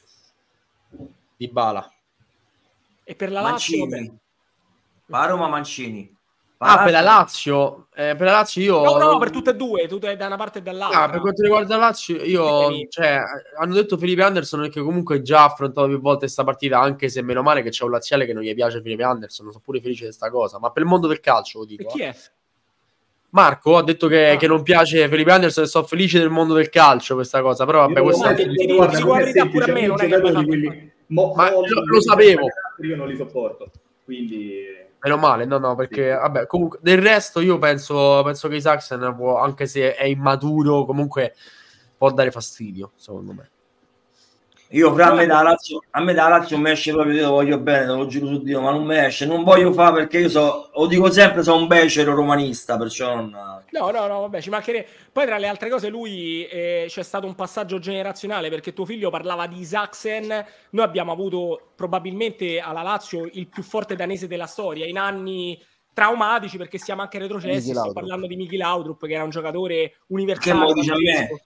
Speaker 3: Dybala.
Speaker 1: E per la Lazio...
Speaker 2: Roma Mancini.
Speaker 3: Per la Lazio io...
Speaker 1: No, per tutte e due, tu da una parte e dall'altra.
Speaker 3: Per quanto riguarda la Lazio, hanno detto Felipe Anderson che comunque già ha affrontato più volte questa partita, anche se meno male che c'è un laziale che non gli piace Felipe Anderson, sono pure felice di questa cosa, ma per il mondo del calcio lo dico.
Speaker 1: E chi è?
Speaker 3: Marco ha detto che non piace Felipe Anderson e sono felice del mondo del calcio questa cosa, però vabbè, questo
Speaker 1: pure a me, non è che
Speaker 3: lo sapevo.
Speaker 4: Io non li sopporto, quindi...
Speaker 3: Meno male, no, perché vabbè, comunque del resto io penso che Saxen può, anche se è immaturo, comunque può dare fastidio, secondo me.
Speaker 2: Io a me da Lazio mi esce proprio, io lo voglio bene, te lo giuro su Dio, ma non mi esce, non voglio fare perché io lo dico sempre, sono un becero romanista, perciò non...
Speaker 1: No, vabbè, ci mancherebbe. Poi tra le altre cose lui c'è stato un passaggio generazionale, perché tuo figlio parlava di Saxen, noi abbiamo avuto probabilmente alla Lazio il più forte danese della storia, in anni traumatici perché siamo anche retrocessi, sto parlando di Miki Laudrup che era un giocatore universale.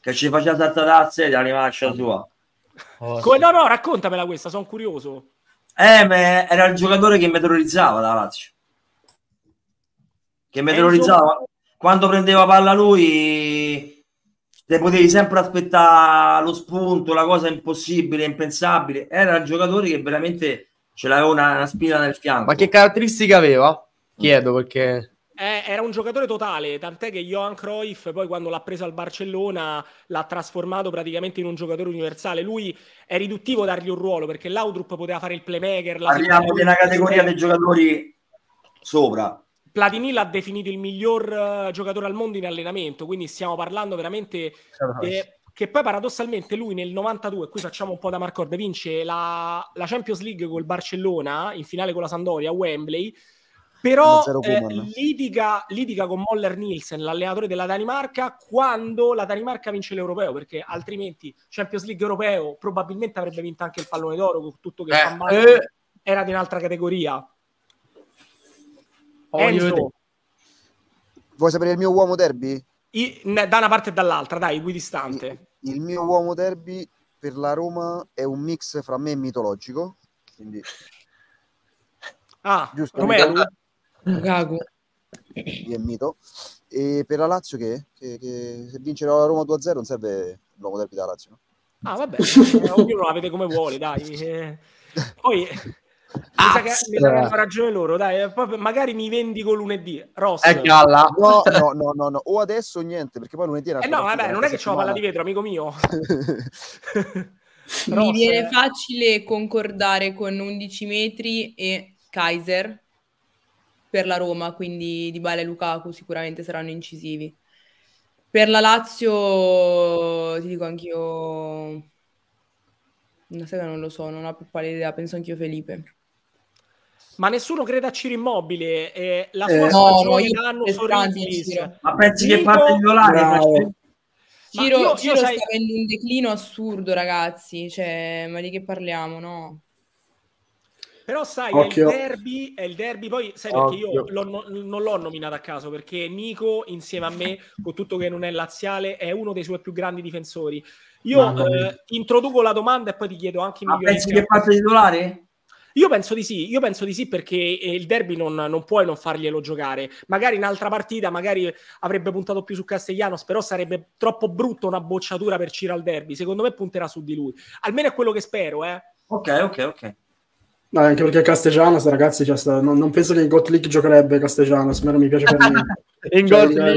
Speaker 2: che ci faceva saltare e l'animaccia sua.
Speaker 1: No, raccontamela questa, sono curioso.
Speaker 2: Ma era il giocatore che mi terrorizzava da Lazio. Che mi terrorizzava. Quando prendeva palla lui, te potevi sempre aspettare lo spunto, la cosa impossibile, impensabile. Era il giocatore che veramente ce l'aveva una spina nel fianco.
Speaker 3: Ma che caratteristiche aveva? Chiedo perché...
Speaker 1: Era un giocatore totale, tant'è che Johan Cruyff poi quando l'ha preso al Barcellona l'ha trasformato praticamente in un giocatore universale. Lui è riduttivo dargli un ruolo, perché Laudrup poteva fare il playmaker.
Speaker 2: Parliamo di una categoria dei giocatori sopra.
Speaker 1: Platini l'ha definito il miglior giocatore al mondo in allenamento, quindi stiamo parlando veramente che poi paradossalmente lui nel 92, qui facciamo un po' da Marcord, vince la Champions League col Barcellona in finale con la Sampdoria a Wembley. Però litiga con Moller Nielsen, l'allenatore della Danimarca, quando la Danimarca vince l'Europeo, perché altrimenti Champions League Europeo probabilmente avrebbe vinto anche il pallone d'oro, con tutto che era di un'altra categoria. Enzo,
Speaker 5: vuoi sapere il mio uomo derby?
Speaker 1: Da una parte e dall'altra, dai, equidistante.
Speaker 5: Il mio uomo derby per la Roma è un mix fra me e mitologico, quindi...
Speaker 1: giusto, Romelu?
Speaker 6: Lukaku.
Speaker 5: È mito. E per la Lazio che se vincerà la Roma 2-0 non serve l'uomo derby della Lazio, no?
Speaker 1: Vabbè, ognuno la vede come vuole, dai. Poi mi sa che hanno ragione loro, dai. Poi magari mi vendico lunedì. Ross.
Speaker 5: No. O adesso o niente, perché poi lunedì
Speaker 1: no, vabbè, non è che c'ho la palla di vetro, amico mio.
Speaker 6: Mi viene facile concordare con 11 metri e Kaiser per la Roma, quindi Dybala e Lukaku sicuramente saranno incisivi. Per la Lazio ti dico anch'io, non lo so, non ho più pallida idea, penso anch'io Felipe.
Speaker 1: Ma nessuno crede a Ciro Immobile, la sua stagione l'anno sorriso.
Speaker 2: Ma pensi che parte titolare?
Speaker 6: Ciro sta avendo un declino assurdo, ragazzi, cioè, ma di che parliamo, no?
Speaker 1: Però sai, è il derby, poi sai perché io non l'ho nominato a caso, perché Nico insieme a me, con tutto che non è laziale, è uno dei suoi più grandi difensori. Io introduco la domanda e poi ti chiedo anche i migliori.
Speaker 2: Ma pensi che parte titolare?
Speaker 1: Io penso di sì, perché il derby non puoi non farglielo giocare. Magari in altra partita, magari avrebbe puntato più su Castellanos, però sarebbe troppo brutto una bocciatura per Ciro al derby. Secondo me punterà su di lui. Almeno è quello che spero,
Speaker 2: Ok.
Speaker 7: No, anche perché Castellanos, ragazzi, non penso che in Got League giocherebbe Castellanos, a me non mi piace per niente.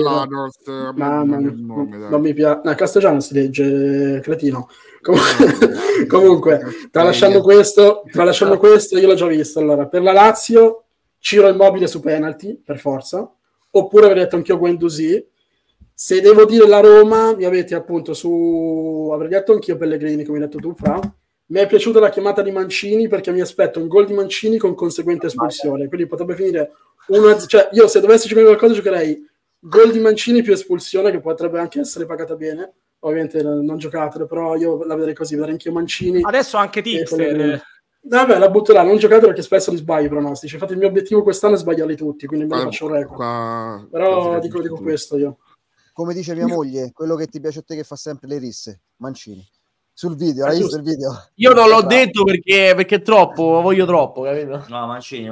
Speaker 7: Non mi piace. No, Castellanos si legge cretino. Comunque, tralasciando questo, io l'ho già visto. Allora, per la Lazio, Ciro Immobile su penalty, per forza. Oppure avrei detto anch'io Guendouzi. Se devo dire la Roma, mi avete appunto avrei detto anch'io Pellegrini, come hai detto tu, Fra. Mi è piaciuta la chiamata di Mancini perché mi aspetto un gol di Mancini con conseguente espulsione, quindi potrebbe finire cioè io se dovessi giocare qualcosa giocherei gol di Mancini più espulsione, che potrebbe anche essere pagata bene, ovviamente non giocatelo, però io la vedrei così, vedrei anch'io Mancini.
Speaker 1: Adesso anche Tipster.
Speaker 7: Vabbè, la butto là, non giocate perché spesso li sbaglio i pronostici, infatti il mio obiettivo quest'anno è sbagliarli tutti, quindi me ne faccio un record. Però dico questo io.
Speaker 5: Come dice mia moglie, quello che ti piace a te che fa sempre le risse, Mancini. Sul video, hai visto il video?
Speaker 3: Io non l'ho detto perché è troppo, voglio troppo, capito?
Speaker 2: No, Mancini.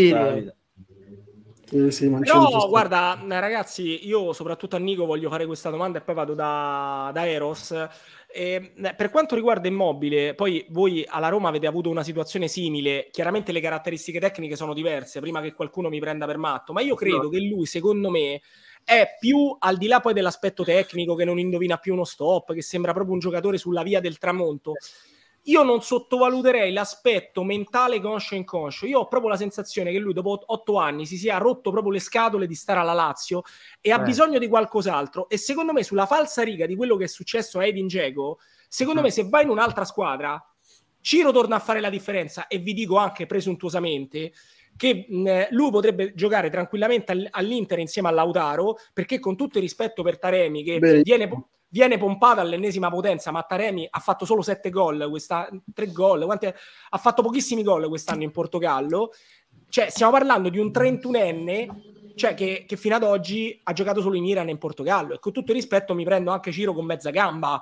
Speaker 7: Sì,
Speaker 1: però guarda, ragazzi, io soprattutto a Nico voglio fare questa domanda e poi vado da Eros. Per quanto riguarda Immobile, poi voi alla Roma avete avuto una situazione simile, chiaramente le caratteristiche tecniche sono diverse, prima che qualcuno mi prenda per matto, ma io credo che lui, secondo me, è più al di là poi dell'aspetto tecnico, che non indovina più uno stop, che sembra proprio un giocatore sulla via del tramonto. Io non sottovaluterei l'aspetto mentale conscio e inconscio. Io ho proprio la sensazione che lui dopo 8 anni si sia rotto proprio le scatole di stare alla Lazio e ha bisogno di qualcos'altro, e secondo me sulla falsa riga di quello che è successo a Edin Dzeko, secondo me se va in un'altra squadra Ciro torna a fare la differenza, e vi dico anche presuntuosamente che lui potrebbe giocare tranquillamente all'Inter insieme a Lautaro, perché con tutto il rispetto per Taremi, che viene pompato all'ennesima potenza, ma Taremi ha fatto solo 7 gol, 3 gol, ha fatto pochissimi gol quest'anno in Portogallo, cioè stiamo parlando di un 31enne cioè che fino ad oggi ha giocato solo in Iran e in Portogallo, e con tutto il rispetto mi prendo anche Ciro con mezza gamba.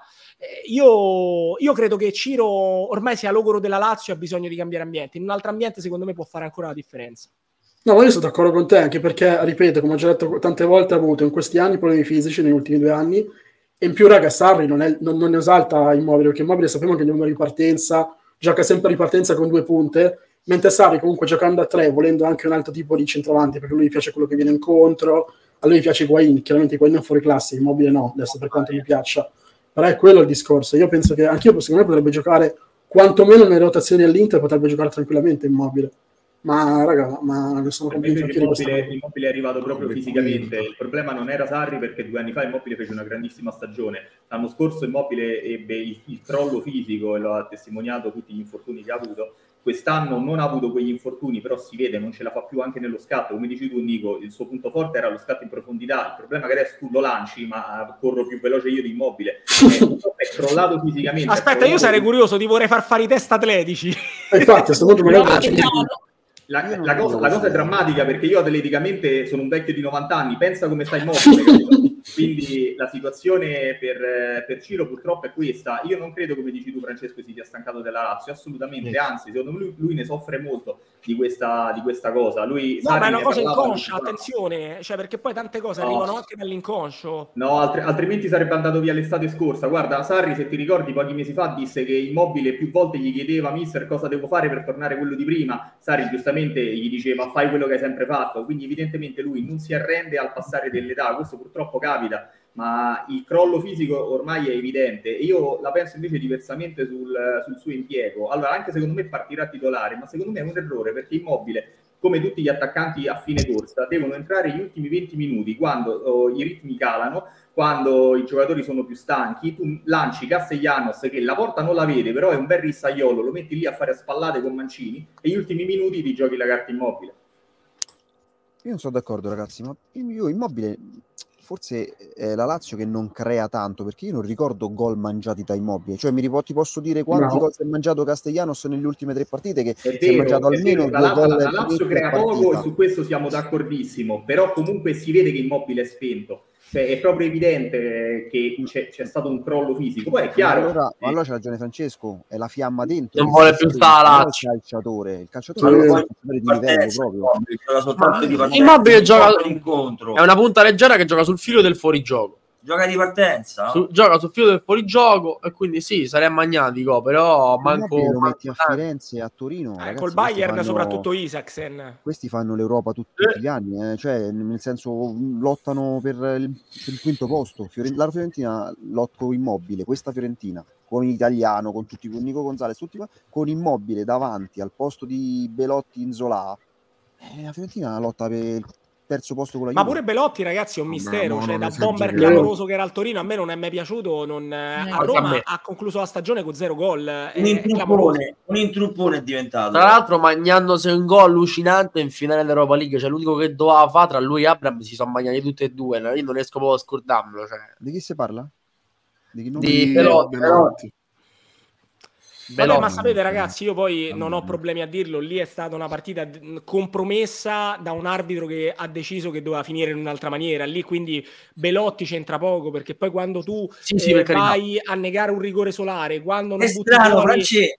Speaker 1: Io credo che Ciro ormai sia logoro della Lazio e ha bisogno di cambiare ambiente. In un altro ambiente secondo me può fare ancora la differenza.
Speaker 7: No, ma io sono d'accordo con te, anche perché, ripeto, come ho già detto tante volte, ha avuto in questi anni problemi fisici, negli ultimi 2 anni, e in più, raga, Sarri non esalta Immobile, perché Immobile sappiamo che è una ripartenza, gioca sempre a ripartenza con 2 punte, mentre Sarri comunque giocando a 3, volendo anche un altro tipo di centravanti, perché a lui piace quello che viene incontro, a lui piace Higuaín, chiaramente Higuaín è fuori classe, Immobile no, adesso per quanto mi piaccia, però è quello il discorso. Io penso che anch'io, secondo me, potrebbe giocare, quantomeno nelle rotazioni all'Inter, potrebbe giocare tranquillamente Immobile. Ma raga, ma sono convinto che
Speaker 4: Immobile è arrivato proprio fisicamente. Il problema non era Sarri, perché 2 anni fa Immobile fece una grandissima stagione. L'anno scorso Immobile ebbe il crollo fisico e lo ha testimoniato tutti gli infortuni che ha avuto. Quest'anno non ha avuto quegli infortuni, però si vede, non ce la fa più anche nello scatto. Come dici tu, Nico, il suo punto forte era lo scatto in profondità. Il problema è che adesso tu lo lanci, ma corro più veloce io di Immobile. È crollato fisicamente.
Speaker 1: Aspetta, io sarei curioso, ti vorrei far fare i test atletici.
Speaker 7: Infatti, a sto punto magari
Speaker 4: la cosa è drammatica, perché io atleticamente sono un vecchio di 90 anni, pensa come sta Immobile. Quindi la situazione per Ciro purtroppo è questa. Io non credo, come dici tu Francesco, si sia stancato della Lazio, assolutamente, anzi secondo me lui ne soffre molto di questa cosa. Lui,
Speaker 1: no, ma è una cosa inconscia, attenzione, cioè, perché poi tante cose arrivano anche dall'inconscio.
Speaker 4: No, altrimenti sarebbe andato via l'estate scorsa. Guarda, Sarri, se ti ricordi, pochi mesi fa disse che Immobile più volte gli chiedeva: mister, cosa devo fare per tornare quello di prima? Sarri giustamente gli diceva: fai quello che hai sempre fatto. Quindi evidentemente lui non si arrende al passare dell'età, questo purtroppo capita, ma il crollo fisico ormai è evidente. Io la penso invece diversamente sul suo impiego. Allora, anche secondo me partirà titolare, ma secondo me è un errore, perché Immobile, come tutti gli attaccanti a fine corsa, devono entrare gli ultimi 20 minuti, quando i ritmi calano, quando i giocatori sono più stanchi. Tu lanci Castellanos, che la porta non la vede, però è un bel rissaiolo, lo metti lì a fare spallate con Mancini, e gli ultimi minuti ti giochi la carta Immobile.
Speaker 5: Io non sono d'accordo, ragazzi, ma io Immobile forse è la Lazio che non crea tanto, perché io non ricordo gol mangiati da Immobile. Cioè ti posso dire quanti gol si è mangiato Castellanos nelle ultime 3 partite, che si è mangiato almeno 2 gol.
Speaker 4: La Lazio crea poco, e su questo siamo d'accordissimo, però comunque si vede che Immobile è spento. Cioè, è proprio evidente che c'è stato un crollo fisico. Poi è chiaro.
Speaker 5: Allora c'ha ragione Francesco, è la fiamma dentro.
Speaker 3: Non vuole più stare la Lazio.
Speaker 5: Il calciatore è di livello proprio.
Speaker 3: Immobile gioca l'incontro. È una punta leggera che gioca sul filo del fuorigioco.
Speaker 2: Gioca di partenza, no?
Speaker 3: Gioca sul filo del fuorigioco, e quindi sì, sarei magnatico, però manco
Speaker 5: lo metti a Firenze e a Torino. Ragazzi,
Speaker 1: col Bayern soprattutto Isaksen.
Speaker 5: Questi fanno l'Europa tutti gli anni, cioè nel senso lottano per il quinto posto. La Fiorentina lotta con Immobile, questa Fiorentina con l'italiano, con tutti, con Nico Gonzalez, tutti, con Immobile davanti al posto di Belotti in Zola. La Fiorentina lotta per il terzo posto con la Juve.
Speaker 1: Ma pure Belotti, ragazzi, è un mistero, cioè da bomber clamoroso che era al Torino, a me non è mai piaciuto, a Roma ha concluso la stagione con 0 gol.
Speaker 2: Un intruppone è diventato.
Speaker 3: Tra l'altro magnandosi un gol allucinante in finale dell'Europa League, cioè l'unico che doveva fare, tra lui e Abraham si sono magnati tutti e due, io non riesco proprio a scordarmelo. Cioè.
Speaker 5: Di chi si parla?
Speaker 3: Di Belotti.
Speaker 1: Vabbè, ma sapete ragazzi, io poi non ho problemi a dirlo, lì è stata una partita compromessa da un arbitro che ha deciso che doveva finire in un'altra maniera, lì quindi Belotti c'entra poco, perché poi quando tu vai a negare un rigore solare, quando non
Speaker 2: è strano, France,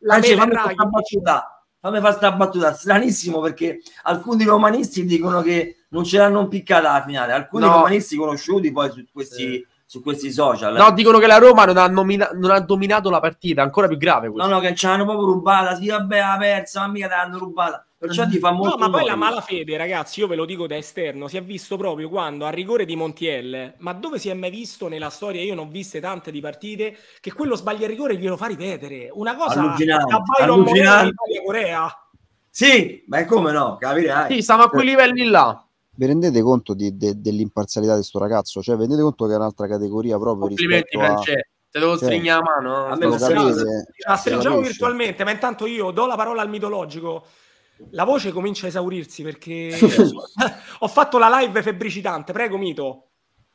Speaker 2: fammi fare sta battuta, stranissimo, perché alcuni romanisti dicono che non ce l'hanno impiccata alla finale, alcuni romanisti conosciuti poi su questi social.
Speaker 3: No, dicono che la Roma non ha dominato la partita, ancora più grave questo.
Speaker 2: No, che ci hanno proprio rubata, sì vabbè, ha persa, ma mica te l'hanno rubata. Perciò ti fa molto.
Speaker 1: No, ma poi la malafede, ragazzi, io ve lo dico da esterno, si è visto proprio quando a rigore di Montiel, ma dove si è mai visto nella storia, io non ho viste tante di partite, che quello sbaglia il rigore e glielo fa ripetere. Una cosa
Speaker 2: allucinante.
Speaker 1: Corea.
Speaker 2: Sì, ma come no, capirai.
Speaker 3: Sì, stiamo a quei livelli là.
Speaker 5: Vi rendete conto dell'imparzialità di sto ragazzo? Cioè, vi rendete conto che è un'altra categoria proprio?
Speaker 3: Complimenti, Francesco. Te devo stringere la mano.
Speaker 1: A me la stringiamo virtualmente, ma intanto io do la parola al mitologico. La voce comincia a esaurirsi perché ho fatto la live febbricitante. Prego, Mito.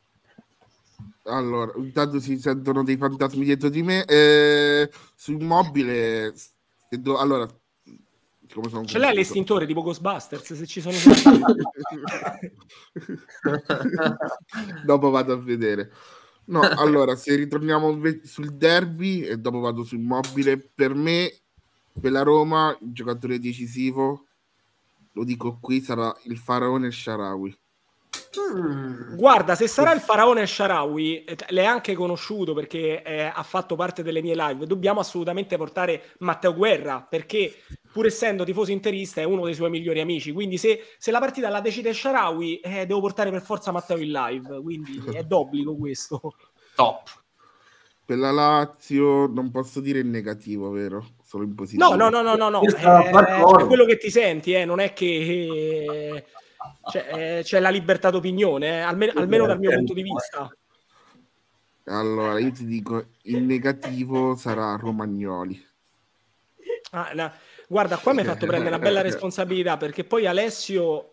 Speaker 8: Allora, intanto si sentono dei fantasmi dietro di me. Su Immobile, allora,
Speaker 1: Ce l'hai l'estintore tipo Ghostbusters, se ci sono
Speaker 8: dopo vado a vedere. No, allora, se ritorniamo sul derby e dopo vado sul Immobile, per me, per la Roma, il giocatore decisivo, lo dico qui, sarà il Faraone Shaarawy.
Speaker 1: Guarda, se sarà il Faraone Shaarawy, l'hai anche conosciuto perché ha fatto parte delle mie live, dobbiamo assolutamente portare Matteo Guerra, perché pur essendo tifoso interista è uno dei suoi migliori amici, quindi se la partita la decide Shaarawy, devo portare per forza Matteo in live, quindi è d'obbligo questo.
Speaker 3: Top.
Speaker 8: Per la Lazio non posso dire in negativo, vero? Solo in positivo.
Speaker 1: No, è quello che ti senti, non è che... c'è la libertà d'opinione, almeno dal mio punto di vista.
Speaker 8: Allora, io ti dico, il negativo sarà Romagnoli.
Speaker 1: Guarda, qua mi hai fatto prendere una bella responsabilità, perché poi Alessio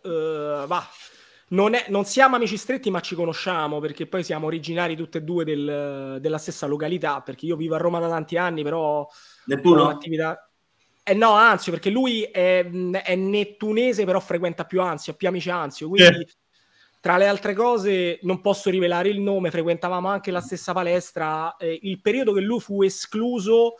Speaker 1: non siamo amici stretti, ma ci conosciamo, perché poi siamo originari tutte e due della stessa località, perché io vivo a Roma da tanti anni, però ho un'attività... no, Anzio, perché lui è nettunese, però frequenta più amici Anzio, quindi tra le altre cose non posso rivelare il nome, frequentavamo anche la stessa palestra, il periodo che lui fu escluso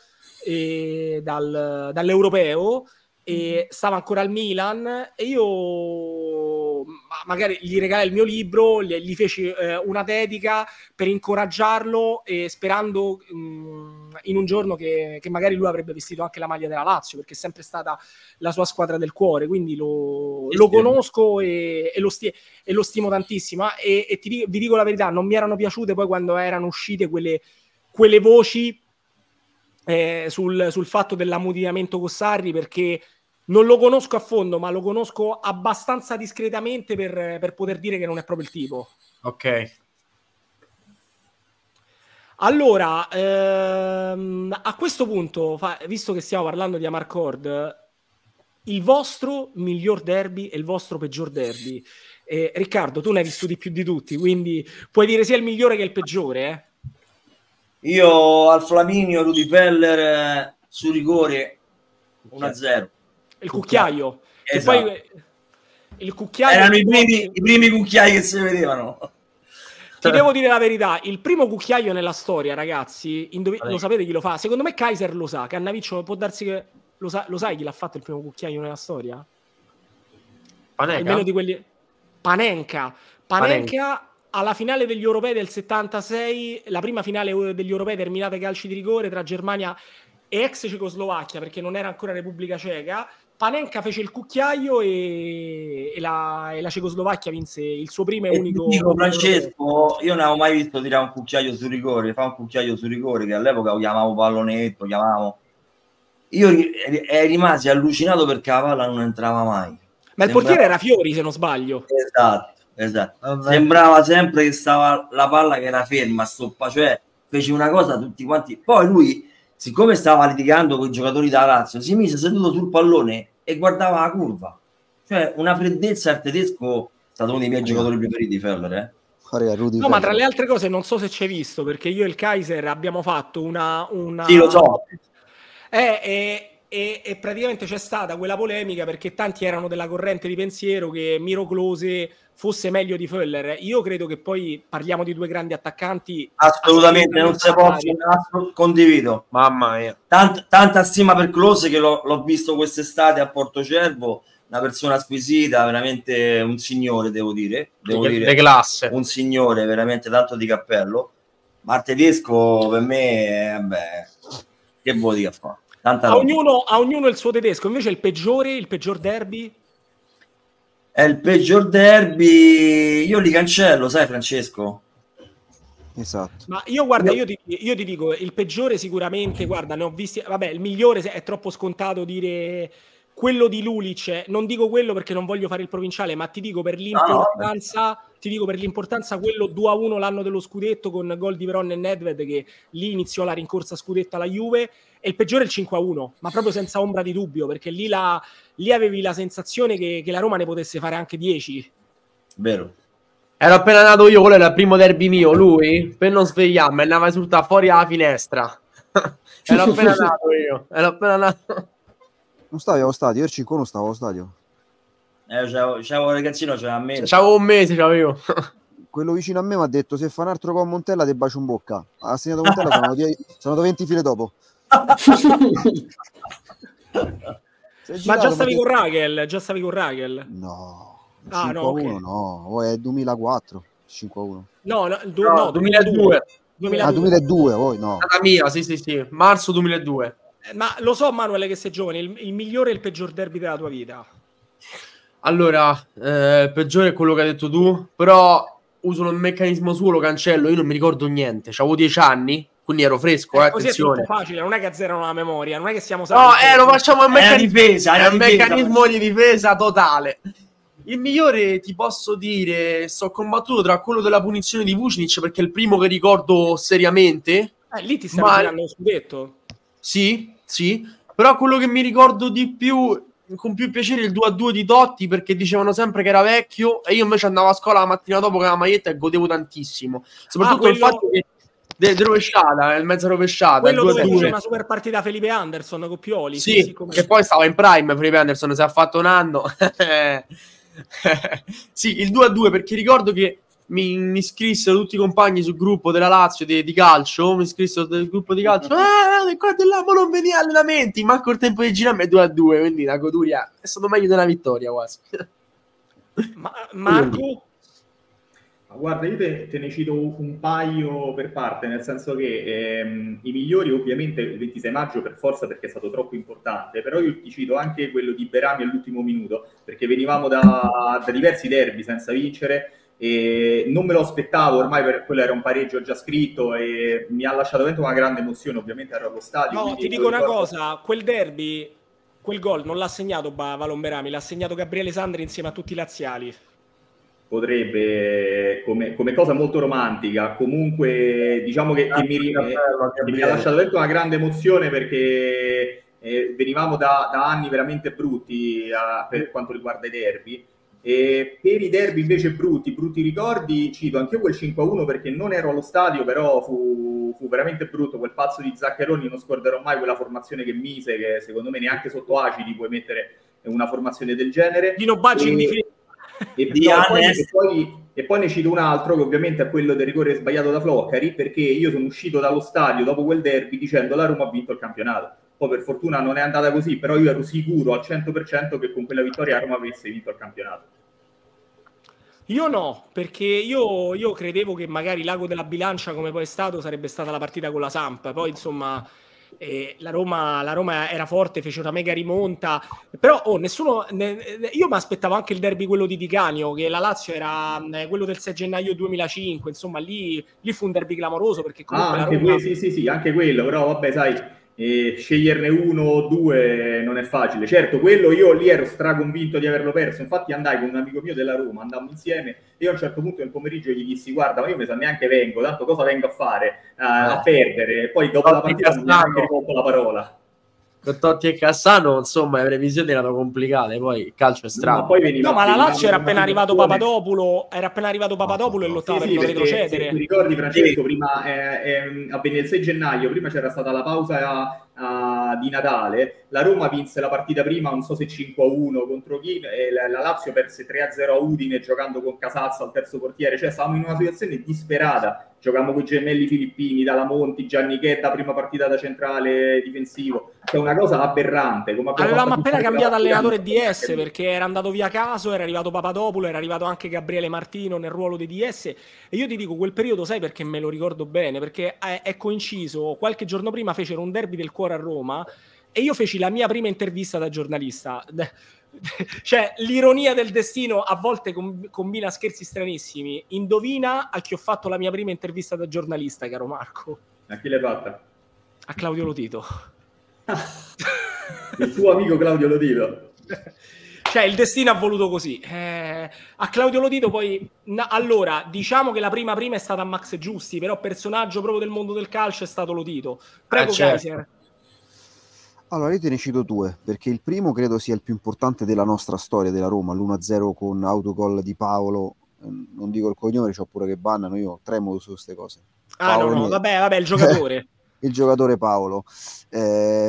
Speaker 1: dall'Europeo, e stava ancora al Milan, e io magari gli regalai il mio libro, gli feci una dedica per incoraggiarlo, e sperando in un giorno che magari lui avrebbe vestito anche la maglia della Lazio, perché è sempre stata la sua squadra del cuore, quindi lo conosco e lo stimo tantissimo, e vi dico la verità, non mi erano piaciute poi quando erano uscite quelle voci sul fatto dell'ammutinamento con Sarri, perché non lo conosco a fondo, ma lo conosco abbastanza discretamente per poter dire che non è proprio il tipo.
Speaker 3: Ok.
Speaker 1: Allora, a questo punto, visto che stiamo parlando di Amarcord, il vostro miglior derby e il vostro peggior derby. Riccardo, tu ne hai vissuti più di tutti, quindi puoi dire sia il migliore che il peggiore,
Speaker 2: Io al Flaminio, Rudy Feller su rigore 1-0.
Speaker 1: Il cucchiaio.
Speaker 2: Esatto.
Speaker 1: Poi, il cucchiaio
Speaker 2: erano i primi cucchiai che si vedevano.
Speaker 1: Ti devo dire la verità, il primo cucchiaio nella storia, ragazzi, lo sapete chi lo fa? Secondo me Kaiser lo sa, Cannaviccio può darsi che lo sai chi l'ha fatto il primo cucchiaio nella storia?
Speaker 3: Panenka?
Speaker 1: Almeno di quelli... Panenka alla finale degli europei del 76, la prima finale degli europei terminata ai calci di rigore tra Germania e ex Cecoslovacchia, perché non era ancora Repubblica Ceca. Panenka fece il cucchiaio e la Cecoslovacchia vinse il suo primo e unico.
Speaker 2: Dico, Francesco, io non avevo mai visto tirare un cucchiaio su rigore, fa un cucchiaio su rigore, che all'epoca lo chiamavo pallonetto, io rimasi allucinato perché la palla non entrava mai.
Speaker 1: Ma il portiere era Fiori, se non sbaglio.
Speaker 2: Esatto. Sembrava sempre che stava la palla che era ferma, cioè fece una cosa tutti quanti. Poi lui, siccome stava litigando con i giocatori da Lazio, si mise seduto sul pallone e guardava la curva. Cioè una freddezza al tedesco, è stato uno dei miei giocatori preferiti, Feller,
Speaker 1: No, ma tra le altre cose non so se c'è visto, perché io e il Kaiser abbiamo fatto una...
Speaker 2: Sì, lo so.
Speaker 1: E praticamente c'è stata quella polemica perché tanti erano della corrente di pensiero che Miro Klose fosse meglio di Feller. Io credo che poi parliamo di due grandi attaccanti.
Speaker 2: Assolutamente non si può, condivido.
Speaker 3: Mamma mia.
Speaker 2: Tanta stima per Klose, che l'ho visto quest'estate a Portocervo, una persona squisita, veramente un signore, devo dire.
Speaker 3: De classe.
Speaker 2: Un signore, veramente tanto di cappello. Ma il tedesco per me, che vuol dire fa?
Speaker 1: A ognuno il suo tedesco. Invece il peggior derby?
Speaker 2: È il peggior derby, io li cancello, sai Francesco?
Speaker 5: Esatto.
Speaker 1: Ma io ti dico, il peggiore sicuramente, guarda, ne ho visti, vabbè, il migliore è troppo scontato dire quello di Lulic, non dico quello perché non voglio fare il provinciale, ma ti dico per l'importanza, quello 2-1 l'anno dello scudetto con gol di Veron e Nedved, che lì iniziò la rincorsa scudetto alla Juve, e il peggiore è il 5-1, ma proprio senza ombra di dubbio, perché lì avevi la sensazione che la Roma ne potesse fare anche 10.
Speaker 2: Vero.
Speaker 3: Ero appena nato io, quello era il primo derby mio, lui, per non svegliarmi, andava risultata fuori alla finestra. Ero appena nato io,
Speaker 5: Non stavi allo stadio? Io il 5-1 stavo allo stadio.
Speaker 2: C'avevo un ragazzino, c'era a me.
Speaker 3: C'avevo un mese, c'avevo.
Speaker 5: Quello vicino a me mi ha detto: se fa un altro gol Montella te bacio in bocca. Ha segnato Montella, sono 20 file dopo.
Speaker 1: Ma già stavi con Rachel? Già stavi con Rachel?
Speaker 5: No.
Speaker 1: 5-1
Speaker 5: no, okay. No, è 2004 5-1.
Speaker 1: No,
Speaker 3: 2002.
Speaker 5: 2002, poi no.
Speaker 3: Stata mia, sì, marzo 2002.
Speaker 1: Ma lo so, Manuel, che sei giovane, il migliore e il peggior derby della tua vita?
Speaker 3: Allora, peggiore è quello che hai detto tu, però uso il meccanismo suo, lo cancello, io non mi ricordo niente, c'avevo 10 anni, quindi ero fresco,
Speaker 1: così
Speaker 3: attenzione.
Speaker 1: è troppo facile, non è che azzerano la memoria, non è che siamo
Speaker 3: No, lo facciamo a
Speaker 2: difesa,
Speaker 3: è un meccanismo di difesa totale. Il migliore, ti posso dire, sto combattuto tra quello della punizione di Vucinic, perché è il primo che ricordo seriamente.
Speaker 1: Lì ti stavi tirando lo scudetto.
Speaker 3: Sì, però quello che mi ricordo di più, con più piacere, è il 2-2 di Totti, perché dicevano sempre che era vecchio e io invece andavo a scuola la mattina dopo con la maglietta e godevo tantissimo, soprattutto il fatto che rovesciata, il mezzo rovesciata,
Speaker 1: quello dove fece una super partita Felipe Anderson con Pioli,
Speaker 3: sì, che poi stava in prime. Felipe Anderson si è fatto un anno. Sì, il 2-2, perché ricordo che mi iscrissero tutti i compagni sul gruppo della Lazio di calcio, mi iscrissero del gruppo di calcio, qua dell'amo non veniva allenamenti, manco il tempo di girarmi, 2-2, quindi la goduria è stato meglio della vittoria quasi.
Speaker 1: Marco?
Speaker 4: Guarda, io te ne cito un paio per parte, nel senso che i migliori ovviamente il 26 maggio per forza, perché è stato troppo importante, però io ti cito anche quello di Berami all'ultimo minuto, perché venivamo da diversi derby senza vincere e non me lo aspettavo, ormai quello era un pareggio già scritto e mi ha lasciato dentro una grande emozione, ovviamente ero allo stadio.
Speaker 1: No, ti dico una cosa, quel derby, quel gol non l'ha segnato Valon Berami, l'ha segnato Gabriele Sandri insieme a tutti i laziali.
Speaker 4: Potrebbe, come cosa molto romantica, comunque diciamo che mi ha lasciato dentro una grande emozione, perché venivamo da anni veramente brutti per quanto riguarda i derby, e per i derby invece brutti ricordi cito anche io quel 5-1, perché non ero allo stadio, però fu veramente brutto quel pazzo di Zaccheroni, non scorderò mai quella formazione che mise, che secondo me neanche sotto acidi puoi mettere una formazione del genere.
Speaker 1: Dino Baggi in difesa.
Speaker 4: E poi ne cito un altro, che ovviamente è quello del rigore sbagliato da Floccari, perché io sono uscito dallo stadio dopo quel derby dicendo la Roma ha vinto il campionato. Poi per fortuna non è andata così, però io ero sicuro al 100% che con quella vittoria Roma avesse vinto il campionato.
Speaker 1: Io no, perché io credevo che magari l'ago della bilancia, come poi è stato, sarebbe stata la partita con la Samp. Poi insomma la Roma era forte, fece una mega rimonta, però nessuno io mi aspettavo anche il derby quello di Di Canio, che la Lazio era quello del 6 gennaio 2005, insomma lì fu un derby clamoroso, perché comunque
Speaker 4: anche
Speaker 1: Roma...
Speaker 4: sì, anche quello, però vabbè, sai, sceglierne uno o due non è facile. Certo, quello io lì ero straconvinto di averlo perso, infatti andai con un amico mio della Roma, andammo insieme e io a un certo punto nel pomeriggio gli dissi: guarda, ma io mi sa neanche vengo, tanto cosa vengo a fare? A perdere. E poi dopo la partita non mi ha neanche rivolto la parola.
Speaker 3: Con Totti e Cassano, insomma, le previsioni erano complicate, poi il calcio è strano.
Speaker 1: Ma la Lazio era appena arrivato Papadopoulo, e lottava per non retrocedere.
Speaker 4: Se ti ricordi, Francesco, prima avvenne il 6 gennaio, prima c'era stata la pausa di Natale, la Roma vinse la partita prima, non so se 5-1 contro chi, e la Lazio perse 3-0 a Udine giocando con Casazza al terzo portiere, cioè stavamo in una situazione disperata. Giocavamo con i gemelli filippini, Dalamonti, Giannichetta, prima partita da centrale difensivo. Cioè una cosa aberrante.
Speaker 1: Avevamo appena cambiato allenatore DS, perché era andato via Caso, era arrivato Papadopoulo, era arrivato anche Gabriele Martino nel ruolo di DS. E io ti dico, quel periodo sai perché me lo ricordo bene? Perché è coinciso, qualche giorno prima fecero un derby del cuore a Roma e io feci la mia prima intervista da giornalista. Cioè, l'ironia del destino a volte combina scherzi stranissimi. Indovina a chi ho fatto la mia prima intervista da giornalista, caro Marco?
Speaker 4: A chi l'hai fatta?
Speaker 1: A Claudio Lotito.
Speaker 4: Il tuo amico Claudio Lotito.
Speaker 1: Cioè, il destino ha voluto così. A Claudio Lotito poi... allora, diciamo che la prima è stata Max Giusti, però personaggio proprio del mondo del calcio è stato Lotito. Prego, Kaiser.
Speaker 5: Allora, io te ne cito due, perché il primo credo sia il più importante della nostra storia della Roma, l'1-0 con autogol di Paolo, non dico il cognome, c'ho pure che bannano, io tremo su queste cose.
Speaker 1: Paolo, no, vabbè, il giocatore.
Speaker 5: Il giocatore Paolo.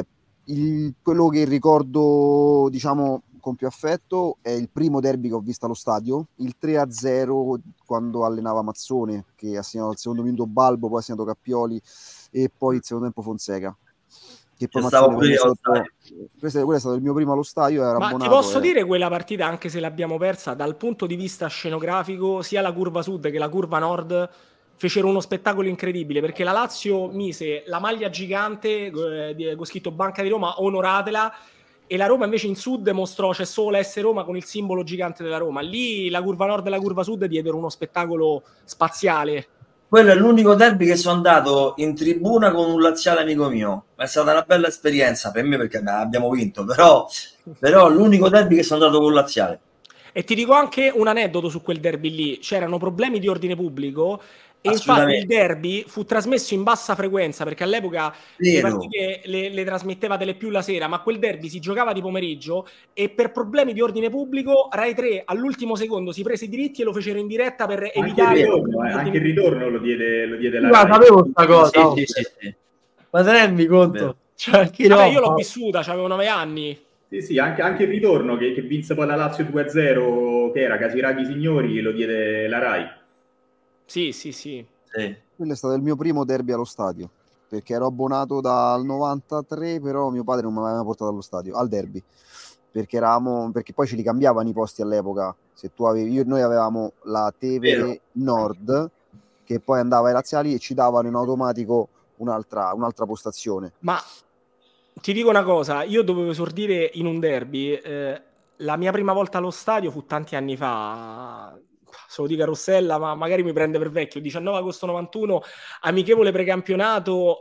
Speaker 5: quello che ricordo, diciamo, con più affetto è il primo derby che ho visto allo stadio, il 3-0 quando allenava Mazzone, che ha segnato al secondo minuto Balbo, poi ha segnato Cappioli e poi il secondo tempo Fonseca. Che poi Mazzone quello è stato il mio primo allo stadio. Era
Speaker 1: ma ti posso dire quella partita, anche se l'abbiamo persa, dal punto di vista scenografico, sia la curva sud che la curva nord fecero uno spettacolo incredibile, perché la Lazio mise la maglia gigante con scritto Banca di Roma, onoratela, e la Roma invece in sud mostrò c'è solo l'S Roma con il simbolo gigante della Roma. Lì la curva nord e la curva sud diedero uno spettacolo spaziale.
Speaker 2: Quello è l'unico derby che sono andato in tribuna con un laziale amico mio. È stata una bella esperienza per me, perché abbiamo vinto, però l'unico derby che sono andato con laziale.
Speaker 1: E ti dico anche un aneddoto su quel derby lì. C'erano problemi di ordine pubblico e infatti il derby fu trasmesso in bassa frequenza, perché all'epoca le partite le trasmetteva Telepiù la sera, ma quel derby si giocava di pomeriggio e per problemi di ordine pubblico Rai 3 all'ultimo secondo si prese i diritti e lo fecero in diretta per evitare...
Speaker 4: Anche il ritorno lo diede la
Speaker 3: Rai. Ma sapevo questa cosa. Sì. Ma te ne rendi conto? Cioè,
Speaker 1: io l'ho vissuta, avevo 9 anni.
Speaker 4: Sì, anche il ritorno che vinse poi la Lazio 2-0, che era Casiraghi Signori, lo diede la Rai.
Speaker 1: Sì.
Speaker 5: Quello è stato il mio primo derby allo stadio, perché ero abbonato dal 93, però mio padre non mi aveva portato allo stadio, al derby, perché poi ce li cambiavano i posti all'epoca. Se tu noi avevamo la Tevere Nord, che poi andava ai laziali e ci davano in automatico un'altra postazione.
Speaker 1: Ma ti dico una cosa, io dovevo esordire in un derby, la mia prima volta allo stadio fu tanti anni fa, se lo dico a Rossella, ma magari mi prende per vecchio, 19 agosto 91, amichevole precampionato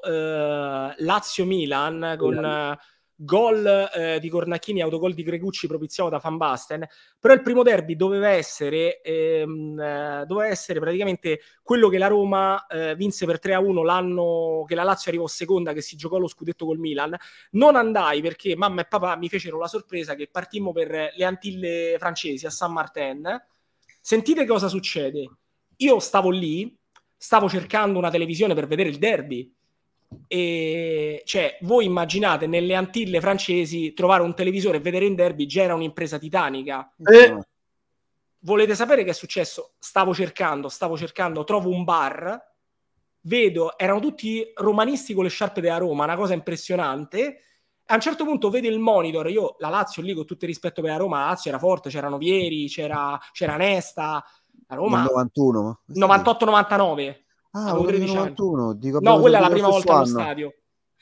Speaker 1: Lazio-Milan con gol di Cornacchini, autogol di Gregucci propiziato da Van Basten, però il primo derby doveva essere praticamente quello che la Roma vinse per 3-1 l'anno che la Lazio arrivò seconda, che si giocò lo scudetto col Milan. Non andai perché mamma e papà mi fecero la sorpresa che partimmo per le Antille francesi a Saint-Martin. Sentite cosa succede. Io stavo lì, stavo cercando una televisione per vedere il derby. E cioè, voi immaginate nelle Antille francesi trovare un televisore e vedere in derby già era un'impresa titanica. Volete sapere che è successo? Stavo cercando, trovo un bar, vedo, erano tutti romanisti con le sciarpe della Roma, una cosa impressionante. A un certo punto vedo il monitor, io la Lazio lì, con tutto il rispetto per la Roma, la Lazio era forte, c'erano Vieri, c'era Nesta, la Roma
Speaker 5: 91,
Speaker 1: 98-99.
Speaker 5: Avevo 91, dico,
Speaker 1: no, quella è la prima volta allo stadio.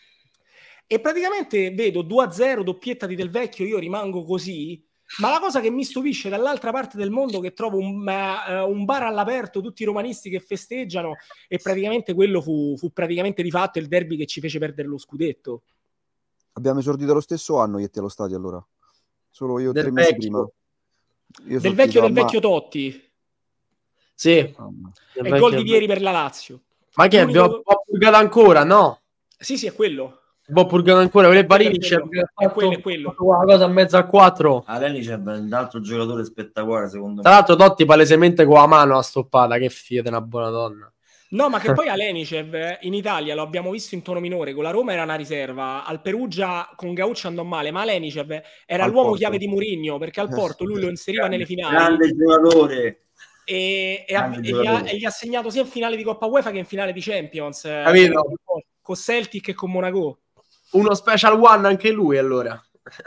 Speaker 1: E praticamente vedo 2-0, doppietta di Del Vecchio, io rimango così. Ma la cosa che mi stupisce dall'altra parte del mondo che trovo un bar all'aperto, tutti i romanisti che festeggiano, e praticamente quello fu praticamente di fatto il derby che ci fece perdere lo scudetto.
Speaker 5: Abbiamo esordito lo stesso anno io e te allo stadio, allora. Solo io 3 mesi prima.
Speaker 1: Del vecchio Totti.
Speaker 3: Sì.
Speaker 1: E gol di Vieri per la Lazio.
Speaker 3: Ma che abbiamo purgato ancora, no?
Speaker 1: Sì, è quello.
Speaker 3: Boh, purgato ancora, quelle Barinic
Speaker 1: è quello.
Speaker 3: Una cosa a mezzo a 4.
Speaker 2: Aleni c'è un altro giocatore spettacolare, secondo me.
Speaker 3: Tra l'altro Totti palesemente con la mano a stoppata, che figlio di una buona donna.
Speaker 1: No, ma che poi Alenicev in Italia lo abbiamo visto in tono minore, con la Roma era una riserva, al Perugia con Gauccio andò male, ma Alenicev era l'uomo chiave di Mourinho, perché al Porto lui lo inseriva nelle finali.
Speaker 2: Grande giocatore.
Speaker 1: E gli ha segnato sia in finale di Coppa UEFA che in finale di Champions, con Celtic e con Monaco.
Speaker 3: Uno special one anche lui, allora.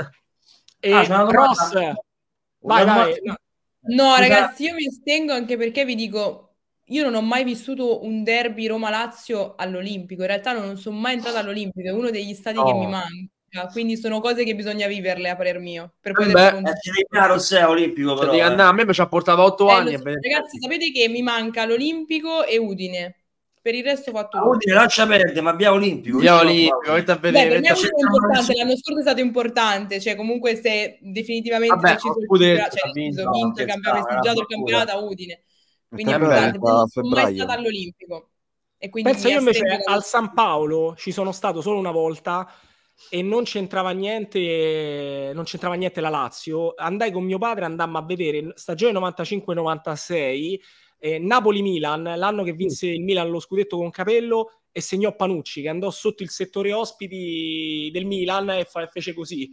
Speaker 1: E Cross, vai.
Speaker 6: No, ragazzi, io mi astengo anche perché vi dico, io non ho mai vissuto un derby Roma-Lazio all'Olimpico, in realtà non sono mai entrata all'Olimpico, è uno degli stadi che mi manca, quindi sono cose che bisogna viverle a parer mio. Per
Speaker 2: Olimpico, però,
Speaker 3: a me ci ha portato 8 anni.
Speaker 6: Ragazzi, sapete che mi manca l'Olimpico e Udine. Per il resto ho fatto
Speaker 2: Udine lascia perdere, ma abbiamo Olimpico.
Speaker 3: Per me
Speaker 6: Udine è importante, l'anno scorso è stato importante, cioè comunque se definitivamente vinto il campionato, festeggiato il campionato a Udine. Quindi è importante, non sono mai stata all'Olimpico. E quindi
Speaker 1: penso io invece al San Paolo ci sono stato solo una volta e non c'entrava niente la Lazio. Andai con mio padre, andammo a vedere stagione 95-96 Napoli-Milan, l'anno che vinse il Milan lo scudetto con Capello, e segnò Panucci, che andò sotto il settore ospiti del Milan e fece così.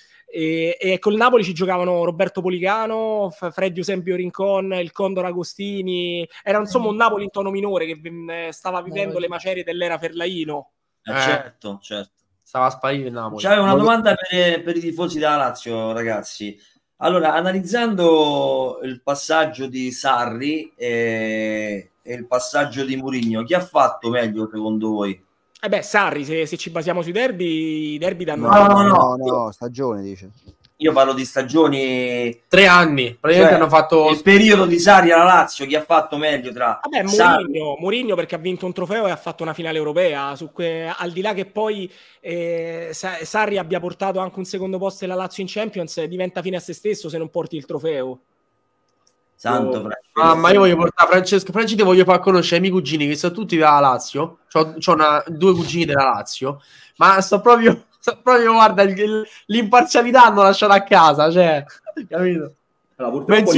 Speaker 1: E col Napoli ci giocavano Roberto Policano, Fred Eusebio Rincon, il Condor Agostini. Era insomma un Napoli in tono minore che stava vivendo le macerie dell'era Ferlaino.
Speaker 2: Certo.
Speaker 3: Stava a sparire il Napoli.
Speaker 2: C'è una domanda per i tifosi della Lazio, ragazzi. Allora, analizzando il passaggio di Sarri e il passaggio di Mourinho, chi ha fatto meglio secondo voi?
Speaker 1: Sarri, se ci basiamo sui derby, i derby danno...
Speaker 5: No, stagione, dice.
Speaker 2: Io parlo di stagioni...
Speaker 3: 3 anni, praticamente hanno fatto...
Speaker 2: Il periodo di Sarri alla Lazio, chi ha fatto meglio tra...
Speaker 1: Mourinho perché ha vinto un trofeo e ha fatto una finale europea, al di là che poi Sarri abbia portato anche un secondo posto della Lazio in Champions, diventa fine a se stesso se non porti il trofeo.
Speaker 2: Santo
Speaker 3: ma io voglio portare Francesco, ti voglio far conoscere i miei cugini che sono tutti della Lazio. C'ho 2 cugini della Lazio, ma sto proprio guarda, l'imparzialità hanno lasciato a casa, cioè, capito?
Speaker 4: Allora, purtroppo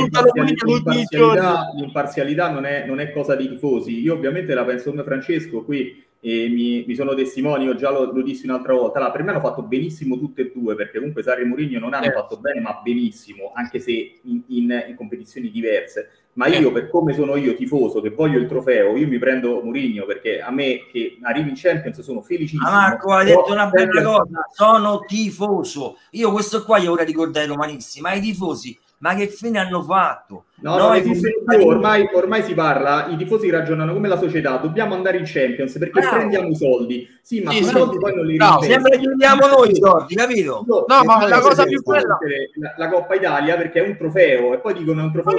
Speaker 4: l'imparzialità non è cosa di tifosi. Io ovviamente la penso come Francesco qui, e mi sono testimoni, io già lo dissi un'altra volta. Allora, per me hanno fatto benissimo tutte e due, perché comunque Sarri e Mourinho non hanno fatto bene, ma benissimo, anche se in competizioni diverse. Ma io, per come sono io tifoso, che voglio il trofeo, io mi prendo Mourinho, perché a me che arrivi in Champions sono felicissimo.
Speaker 2: Marco, hai detto una bella cosa, sono tifoso. Io questo qua io ora ricordo ai romanisti, ma i tifosi, ma che fine hanno fatto?
Speaker 4: No, non esiste più, ormai si parla, i tifosi ragionano come la società, dobbiamo andare in Champions perché prendiamo i soldi. Sì, ma i soldi poi non li
Speaker 2: reinvesti. Sembra che prendiamo noi i soldi, capito?
Speaker 3: Ma la cosa più bella...
Speaker 4: La Coppa Italia, perché è un trofeo, e poi dicono è un trofeo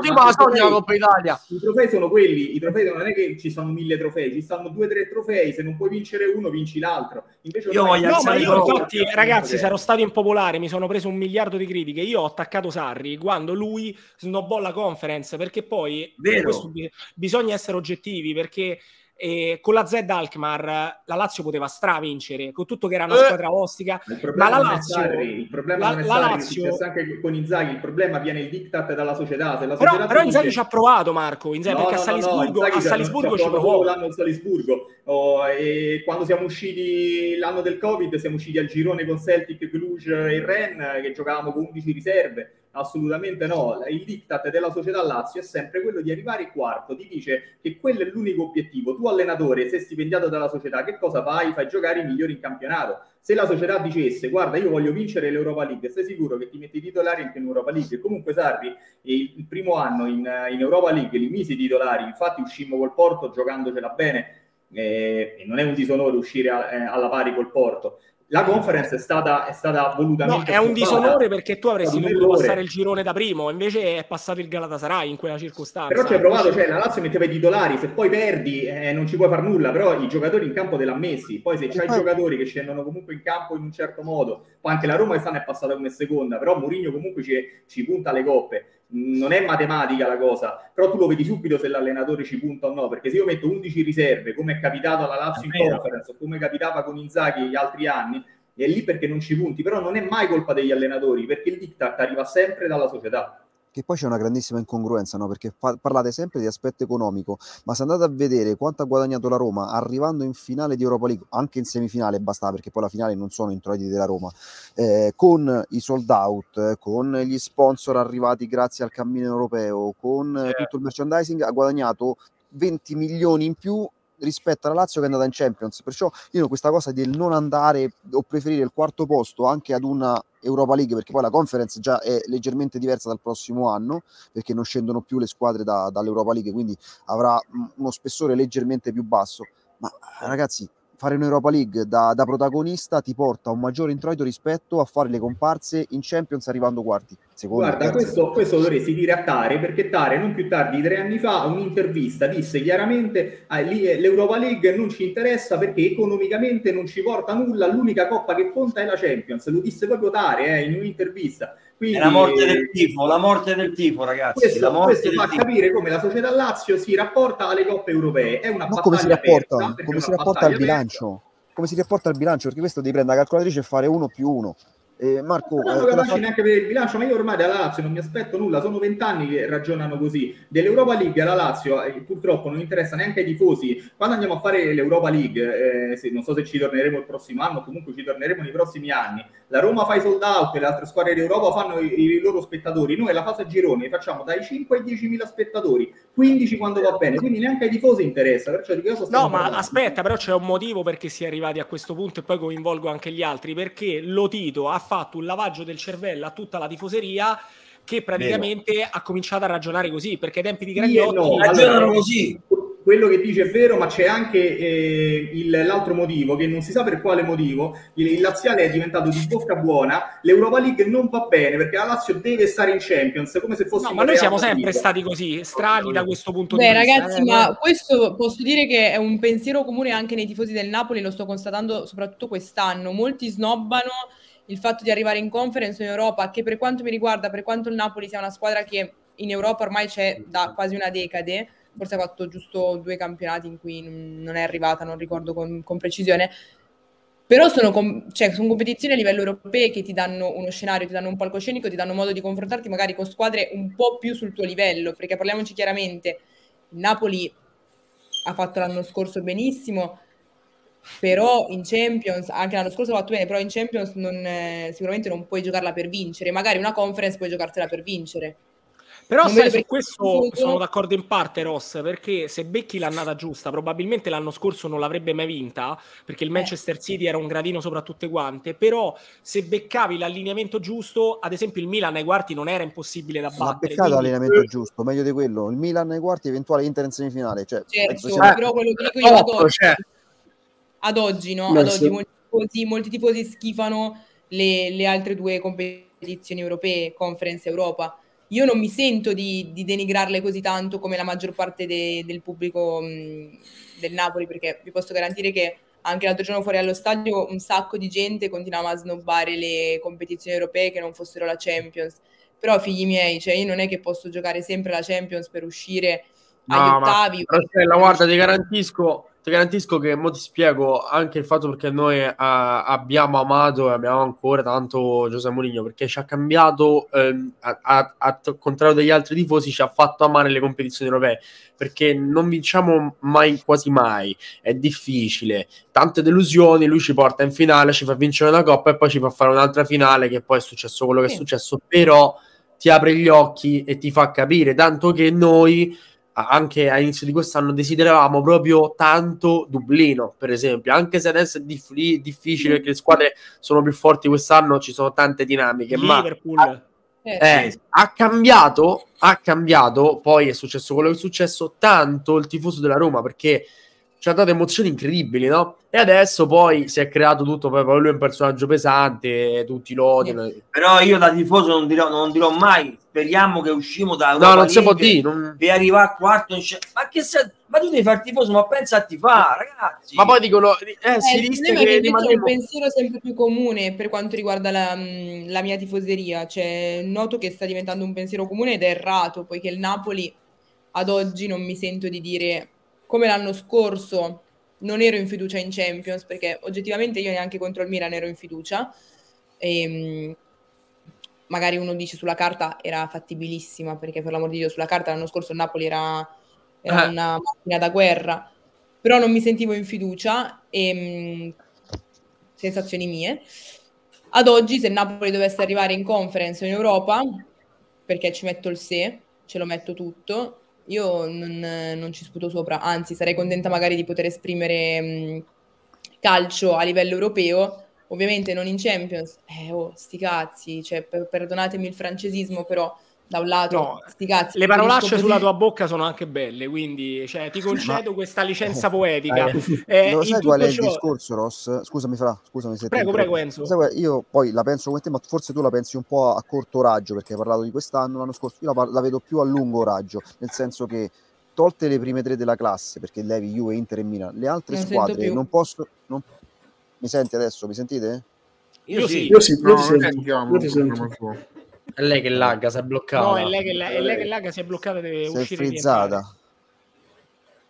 Speaker 3: la Coppa Italia.
Speaker 4: I trofei sono quelli, i trofei non è che ci sono 1000 trofei, ci stanno 2 o 3 trofei, se non puoi vincere uno vinci l'altro. Invece
Speaker 1: io infatti, ragazzi, sarò stato impopolare, mi sono preso 1 miliardo di critiche, io ho attaccato Sarri quando lui snobbò la Conference, perché poi bisogna essere oggettivi, perché con la Z Alkmaar la Lazio poteva stravincere, con tutto che era una squadra ostica, ma la Lazio
Speaker 4: il problema non è Sarri, anche con Inzaghi, il problema viene il diktat dalla società. Se la società
Speaker 1: però Inzaghi ci ha provato, Marco, perché a Salisburgo ci provò
Speaker 4: l'anno a Salisburgo, e quando siamo usciti l'anno del Covid siamo usciti al girone con Celtic, Cluj e Rennes, che giocavamo con 11 riserve. Assolutamente no, il diktat della società Lazio è sempre quello di arrivare quarto, ti dice che quello è l'unico obiettivo. Tu allenatore, sei stipendiato dalla società, che cosa fai? Fai giocare i migliori in campionato. Se la società dicesse guarda io voglio vincere l'Europa League, stai sicuro che ti metti i titolari anche in Europa League? E comunque Sarri il primo anno in Europa League li mise i titolari, infatti uscimmo col Porto giocandocela bene, e non è un disonore uscire alla pari col Porto. La Conference è stata volutamente...
Speaker 1: No, è un disonore perché tu avresti dovuto passare il girone da primo, invece è passato il Galatasaray in quella circostanza.
Speaker 4: Però ci hai provato, la Lazio metteva i titolari, se poi perdi non ci puoi far nulla, però i giocatori in campo te l'ha messi. Poi se c'hai giocatori che scendono comunque in campo in un certo modo, poi anche la Roma quest'anno è passata come seconda, però Mourinho comunque ci punta alle coppe. Non è matematica la cosa, però tu lo vedi subito se l'allenatore ci punta o no, perché se io metto 11 riserve, come è capitato alla Lazio in Conference, o come capitava con Inzaghi gli altri anni, è lì perché non ci punti. Però non è mai colpa degli allenatori, perché il diktat arriva sempre dalla società.
Speaker 5: Che poi c'è una grandissima incongruenza, no? Perché parlate sempre di aspetto economico, ma se andate a vedere quanto ha guadagnato la Roma arrivando in finale di Europa League, anche in semifinale basta, perché poi la finale non sono introiti della Roma, con i sold out, con gli sponsor arrivati grazie al cammino europeo, con tutto il merchandising, ha guadagnato 20 milioni in più rispetto alla Lazio che è andata in Champions. Perciò io questa cosa del non andare o preferire il quarto posto anche ad una Europa League, perché poi la Conference già è leggermente diversa dal prossimo anno, perché non scendono più le squadre dall'Europa League, quindi avrà uno spessore leggermente più basso. Ma ragazzi, fare un'Europa League da protagonista ti porta a un maggiore introito rispetto a fare le comparse in Champions arrivando quarti.
Speaker 4: Guarda, questo dovresti dire a Tare, perché Tare non più tardi di 3 anni fa, un'intervista, disse chiaramente l'Europa League non ci interessa perché economicamente non ci porta nulla, l'unica coppa che conta è la Champions. Lo disse proprio Tare in un'intervista. Quindi,
Speaker 2: è la morte del tifo, ragazzi.
Speaker 4: Questo fa capire come la società Lazio si rapporta alle coppe europee. È una battaglia
Speaker 5: come si rapporta?
Speaker 4: Aperta,
Speaker 5: come si rapporta al bilancio? Come si rapporta al bilancio? Perché questo devi prendere la calcolatrice e fare 1 più 1. Marco,
Speaker 4: non capaci neanche per il bilancio, ma io ormai dalla Lazio non mi aspetto nulla, sono 20 anni che ragionano così. Dell'Europa League alla Lazio purtroppo non interessa neanche ai tifosi. Quando andiamo a fare l'Europa League, non so se ci torneremo il prossimo anno, comunque ci torneremo nei prossimi anni, la Roma fa i sold out e le altre squadre d'Europa fanno i loro spettatori. Noi alla fase girone facciamo dai 5 ai 10.000 spettatori, 15 quando va bene, quindi neanche ai tifosi interessa. Perciò di cosa stiamo parlando?
Speaker 1: Aspetta, però c'è un motivo perché si è arrivati a questo punto, e poi coinvolgo anche gli altri, perché Lotito ha fatto un lavaggio del cervello a tutta la tifoseria, che praticamente ha cominciato a ragionare così, perché ai tempi di Gragnotti
Speaker 2: ragionano così.
Speaker 4: Quello che dice è vero, ma c'è anche l'altro motivo, che non si sa per quale motivo il laziale è diventato di bocca buona. L'Europa League non va bene perché la Lazio deve stare in Champions, come se fosse.
Speaker 1: No, ma noi siamo sempre stati così, strani da questo punto di vista.
Speaker 6: Ragazzi, ma questo posso dire che è un pensiero comune anche nei tifosi del Napoli, lo sto constatando soprattutto quest'anno. Molti snobbano il fatto di arrivare in Conference in Europa, che per quanto mi riguarda, per quanto il Napoli sia una squadra che in Europa ormai c'è da quasi una decade, forse ha fatto giusto 2 campionati in cui non è arrivata, non ricordo con precisione, però sono competizioni a livello europeo che ti danno uno scenario, ti danno un palcoscenico, ti danno modo di confrontarti magari con squadre un po' più sul tuo livello, perché parliamoci chiaramente, il Napoli ha fatto l'anno scorso benissimo, però in Champions, anche l'anno scorso ha fatto bene, però in Champions sicuramente non puoi giocarla per vincere, magari una Conference puoi giocartela per vincere.
Speaker 1: Però sai, su questo sono d'accordo in parte, Ross, perché se becchi l'annata giusta, probabilmente l'anno scorso non l'avrebbe mai vinta, perché il Manchester City era un gradino sopra tutte quante, però se beccavi l'allineamento giusto, ad esempio il Milan ai quarti non era impossibile da battere.
Speaker 5: Ma beccato l'allineamento giusto, meglio di quello, il Milan ai quarti, eventuale Inter in semifinale. Cioè,
Speaker 6: certo, però quello che dico io ad oggi, no? Ad oggi molti tifosi schifano le altre 2 competizioni europee, Conference Europa. Io non mi sento di denigrarle così tanto come la maggior parte del pubblico del Napoli, perché vi posso garantire che anche l'altro giorno fuori allo stadio un sacco di gente continuava a snobbare le competizioni europee che non fossero la Champions. Però figli miei, cioè io non è che posso giocare sempre la Champions per uscire agli ottavi.
Speaker 3: Rossella, guarda, ti garantisco che mo ti spiego anche il fatto perché noi abbiamo amato e abbiamo ancora tanto José Mourinho, perché ci ha cambiato, al contrario degli altri tifosi, ci ha fatto amare le competizioni europee, perché non vinciamo mai, quasi mai, è difficile, tante delusioni, lui ci porta in finale, ci fa vincere una coppa e poi ci fa fare un'altra finale, che poi è successo quello che è successo, però ti apre gli occhi e ti fa capire, tanto che noi anche a inizio di quest'anno desideravamo proprio tanto Dublino, per esempio, anche se adesso è difficile perché le squadre sono più forti quest'anno, ci sono tante dinamiche,
Speaker 1: Liverpool.
Speaker 3: ma ha cambiato, poi è successo quello che è successo, tanto il tifoso della Roma, perché ci ha dato emozioni incredibili, no? E adesso poi si è creato tutto, poi lui è un personaggio pesante, tutti lo odiano.
Speaker 2: Però io da tifoso non dirò mai, speriamo che uscimo da
Speaker 3: Europa non si può dire,
Speaker 2: per arrivare a quarto ma tu devi fare tifoso, ma pensa a tifare, ragazzi.
Speaker 3: Ma poi dicono si rischia che
Speaker 6: è un pensiero sempre più comune per quanto riguarda la mia tifoseria, cioè noto che sta diventando un pensiero comune ed è errato, poiché il Napoli ad oggi non mi sento di dire, come l'anno scorso non ero in fiducia in Champions, perché oggettivamente io neanche contro il Milan ero in fiducia, e magari uno dice sulla carta era fattibilissima, perché per l'amor di Dio sulla carta l'anno scorso il Napoli era una macchina da guerra, però non mi sentivo in fiducia, e sensazioni mie. Ad oggi se il Napoli dovesse arrivare in Conference o in Europa, perché ci metto il se, ce lo metto tutto, io non ci sputo sopra, anzi sarei contenta magari di poter esprimere calcio a livello europeo, ovviamente non in Champions, sti cazzi, cioè perdonatemi il francesismo, però da un lato sti cazzi,
Speaker 1: le parolacce sulla tua bocca sono anche belle, quindi cioè, ti concedo questa licenza poetica.
Speaker 5: Lo sai qual è il discorso, Ross? Scusami se
Speaker 1: prego Enzo.
Speaker 5: Io poi la penso come te, ma forse tu la pensi un po' a corto raggio, perché hai parlato di quest'anno, l'anno scorso io la vedo più a lungo raggio, nel senso che tolte le prime 3 della classe, perché levi Juve, Inter e Milan, le altre squadre non possono... Mi senti adesso? Mi sentite?
Speaker 1: Io sì.
Speaker 7: Io ti sento.
Speaker 3: È lei che lagga, si è bloccata.
Speaker 1: No, è lei che lagga, si è bloccata, deve uscire.
Speaker 5: Si è frizzata.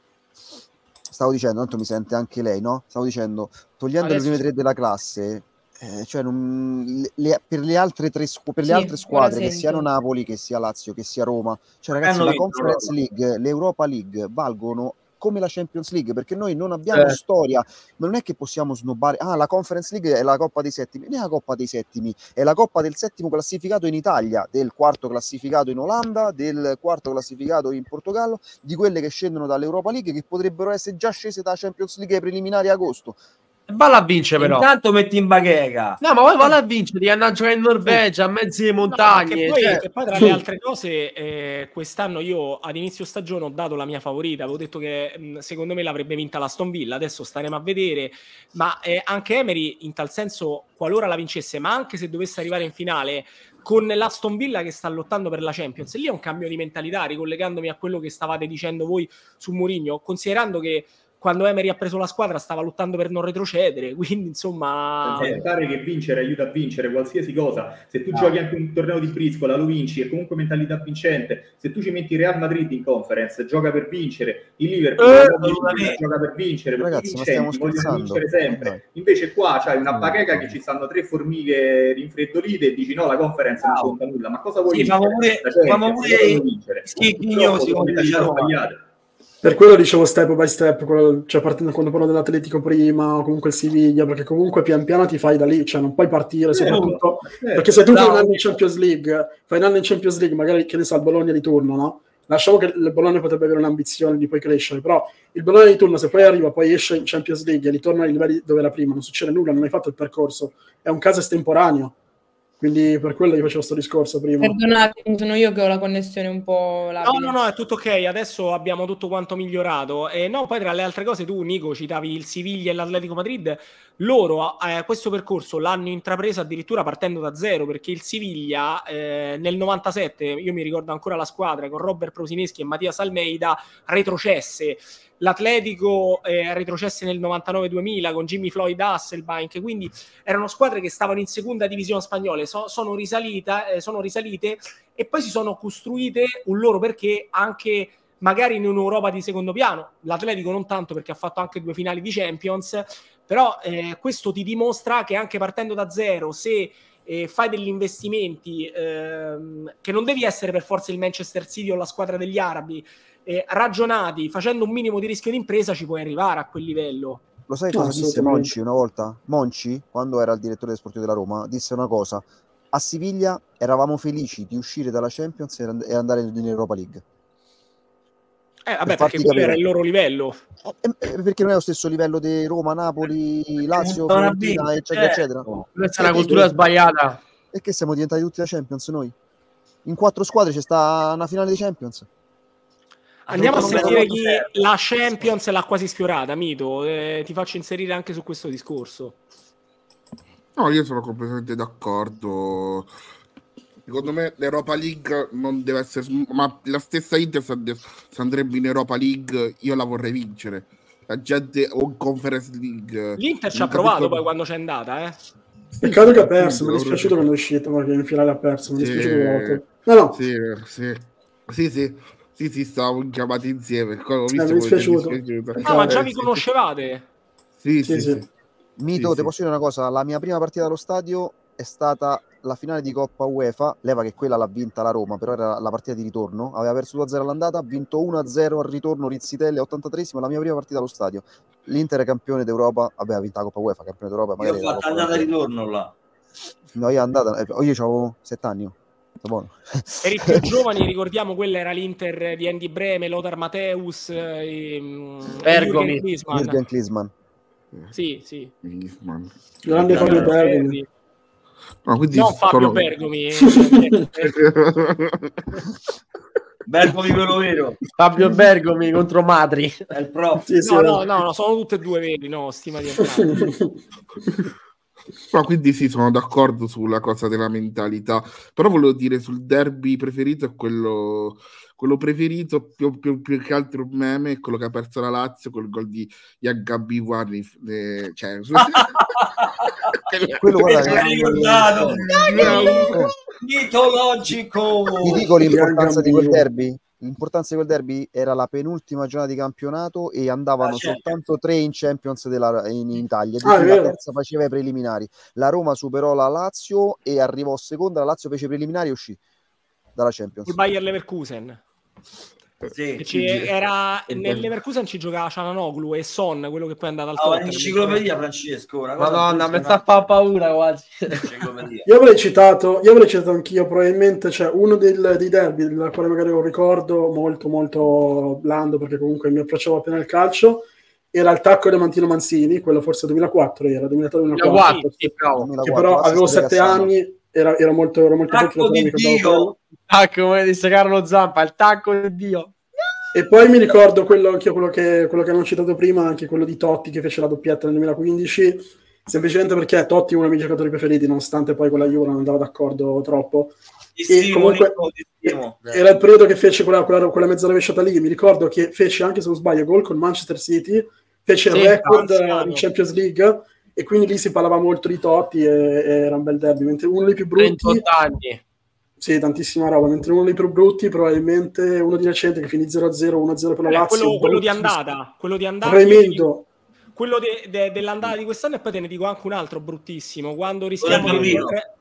Speaker 5: Stavo dicendo, tanto mi sente anche lei, no? Stavo dicendo, togliendo le prime 3 della classe, Cioè per le altre squadre, che siano Napoli, che sia Lazio, che sia Roma, cioè ragazzi, la Conference League, l'Europa League valgono come la Champions League, perché noi non abbiamo storia, ma non è che possiamo snobbare la Conference League è la Coppa dei Settimi, non è la Coppa dei Settimi, è la Coppa del settimo classificato in Italia, del quarto classificato in Olanda, del quarto classificato in Portogallo, di quelle che scendono dall'Europa League, che potrebbero essere già scese da Champions League ai preliminari a agosto.
Speaker 3: Valla a vincere, però.
Speaker 2: Intanto metti in bacheca.
Speaker 3: No, ma poi valla a vincere, devi andare a giocare in Norvegia, a mezzi di montagne.
Speaker 1: No, che poi tra le altre cose, quest'anno io ad inizio stagione ho dato la mia favorita, avevo detto che secondo me l'avrebbe vinta l'Aston Villa, adesso staremo a vedere, ma anche Emery in tal senso, qualora la vincesse, ma anche se dovesse arrivare in finale, con l'Aston Villa che sta lottando per la Champions, lì è un cambio di mentalità, ricollegandomi a quello che stavate dicendo voi su Mourinho, considerando che quando Emery ha preso la squadra stava lottando per non retrocedere, quindi insomma...
Speaker 4: Pensare che vincere aiuta a vincere qualsiasi cosa, se tu giochi anche un torneo di briscola lo vinci, è comunque mentalità vincente, se tu ci metti Real Madrid in Conference gioca per vincere, il Liverpool gioca per vincere,
Speaker 5: ragazzi, ma stiamo scherzando,
Speaker 4: vincere sempre. Invece qua c'hai una bacheca che ci stanno 3 formiche rinfreddolite e dici no, la Conference non conta nulla, ma cosa vuoi vincere?
Speaker 7: Per quello dicevo step by step, cioè partendo quando parlo dell'Atletico prima, o comunque il Siviglia, perché comunque pian piano ti fai da lì, cioè non puoi partire, soprattutto perché se tu fai un anno in Champions League, magari che ne sa il Bologna di turno, no? Lasciamo che il Bologna potrebbe avere un'ambizione di poi crescere, però il Bologna di turno se poi arriva, poi esce in Champions League e ritorna ai livelli dove era prima, non succede nulla, non hai fatto il percorso, è un caso estemporaneo. Quindi per quello io facevo questo discorso prima.
Speaker 6: Perdonate, sono io che ho la connessione un po' labile.
Speaker 1: No, è tutto ok, adesso abbiamo tutto quanto migliorato. No, poi tra le altre cose tu, Nico, citavi il Siviglia e l'Atletico Madrid. Loro questo percorso l'hanno intrapreso addirittura partendo da zero, perché il Siviglia nel 97, io mi ricordo ancora la squadra, con Robert Prosineschi e Mattias Almeida, retrocesse. L'Atletico retrocesse nel 99-2000 con Jimmy Floyd Hasselbank, quindi erano squadre che stavano in seconda divisione spagnola, sono risalite e poi si sono costruite un loro perché anche magari in un'Europa di secondo piano. L'Atletico non tanto, perché ha fatto anche 2 finali di Champions, però questo ti dimostra che anche partendo da zero, se fai degli investimenti che non devi essere per forza il Manchester City o la squadra degli arabi, ragionati, facendo un minimo di rischio d'impresa, ci puoi arrivare a quel livello.
Speaker 5: Lo sai cosa disse Monchi una volta? Monchi, quando era il direttore sportivo della Roma, disse una cosa: a Siviglia eravamo felici di uscire dalla Champions e andare in Europa League.
Speaker 1: Vabbè, perché quello era il loro livello.
Speaker 5: Perché non è lo stesso livello di Roma, Napoli, Lazio, Fiorentina, eccetera.
Speaker 3: Questa è una cultura sbagliata.
Speaker 5: E che siamo diventati tutti la Champions noi? In 4 squadre c'è sta una finale di Champions.
Speaker 1: Andiamo a sentire chi la Champions l'ha quasi sfiorata, Mito. Ti faccio inserire anche su questo discorso.
Speaker 8: No, io sono completamente d'accordo. Secondo me l'Europa League non deve essere... Ma la stessa Inter, se andrebbe in Europa League, io la vorrei vincere. La gente... O Conference League.
Speaker 1: L'Inter ci ha provato poi quando c'è andata,
Speaker 7: Peccato che ha perso, mi è dispiaciuto quando è uscito, perché in finale ha perso, mi è dispiaciuto molto.
Speaker 8: Sì, stavamo chiamati insieme.
Speaker 7: Mi è dispiaciuto.
Speaker 1: Ma già vi conoscevate?
Speaker 8: Sì.
Speaker 5: Mito, ti posso dire una cosa? La mia prima partita allo stadio è stata la finale di Coppa UEFA, leva che quella l'ha vinta la Roma, però era la partita di ritorno, aveva perso 2-0 all'andata, ha vinto 1-0 al ritorno, Rizzitelli a 83esimo, la mia prima partita allo stadio. L'Inter è campione d'Europa, aveva vinto la Coppa UEFA, campione d'Europa.
Speaker 2: Io ho fatto andata e ritorno là.
Speaker 5: No, io avevo 7 anni. Buono.
Speaker 1: Per i più giovani ricordiamo quella era l'Inter di Andy Breme, Lothar Matthäus e Jürgen Klinsmann. Sì.
Speaker 7: Grande Fabio Bergomi.
Speaker 1: No, Fabio Bergomi.
Speaker 2: Bergomi quello vero.
Speaker 3: Fabio Bergomi contro Matri.
Speaker 2: È il pro.
Speaker 1: No, sono tutte e due veri, no, stima di entrambi.
Speaker 8: No, quindi sì, sono d'accordo sulla cosa della mentalità, però volevo dire sul derby preferito è quello preferito più che altro meme è quello che ha perso la Lazio col gol di Yaggabi Wani, cioè
Speaker 5: quello
Speaker 2: che hai ricordato mitologico.
Speaker 5: Ti dico l'importanza di quel derby. L'importanza di quel derby era la penultima giornata di campionato e andavano soltanto 3 in Champions in Italia, di cui la terza faceva i preliminari. La Roma superò la Lazio e arrivò seconda, la Lazio fece i preliminari e uscì dalla Champions.
Speaker 1: Il Bayer Leverkusen. Nel Leverkusen ci giocava Çalhanoğlu e Son, quello che poi è andato al Tottenham.
Speaker 2: L'enciclopedia, Francesco,
Speaker 3: Madonna, mi sta fa paura quasi.
Speaker 7: Io avrei citato anch'io, probabilmente uno dei derby del quale magari ho un ricordo molto blando, perché comunque mi approcciavo appena al calcio, era il tacco di Mantino Manzini, quello forse 2004 era, 2004,
Speaker 3: sì, bravo.
Speaker 7: Che però avevo 7 anni, era molto
Speaker 2: tacco di Dio.
Speaker 3: Tacco, come disse Carlo Zampa, il tacco di Dio.
Speaker 7: E poi mi ricordo quello che hanno citato prima, anche quello di Totti che fece la doppietta nel 2015, semplicemente perché Totti è uno dei miei giocatori preferiti, nonostante poi con la Juve non andava d'accordo troppo. E comunque era il periodo che fece quella mezza rovesciata lì. Mi ricordo che fece, anche se non sbaglio, gol con Manchester City, fece il record in Champions League, e quindi lì si parlava molto di Totti e era un bel derby, mentre uno dei più brutti
Speaker 3: 38 anni.
Speaker 7: Sì, tantissima roba, mentre uno dei più brutti probabilmente uno di recente che finì 0-0, 1-0 per la Lazio.
Speaker 1: Quello di andata,
Speaker 7: tremendo.
Speaker 1: Quello dell'andata di quest'anno, e poi te ne dico anche un altro bruttissimo, quando rischiamo di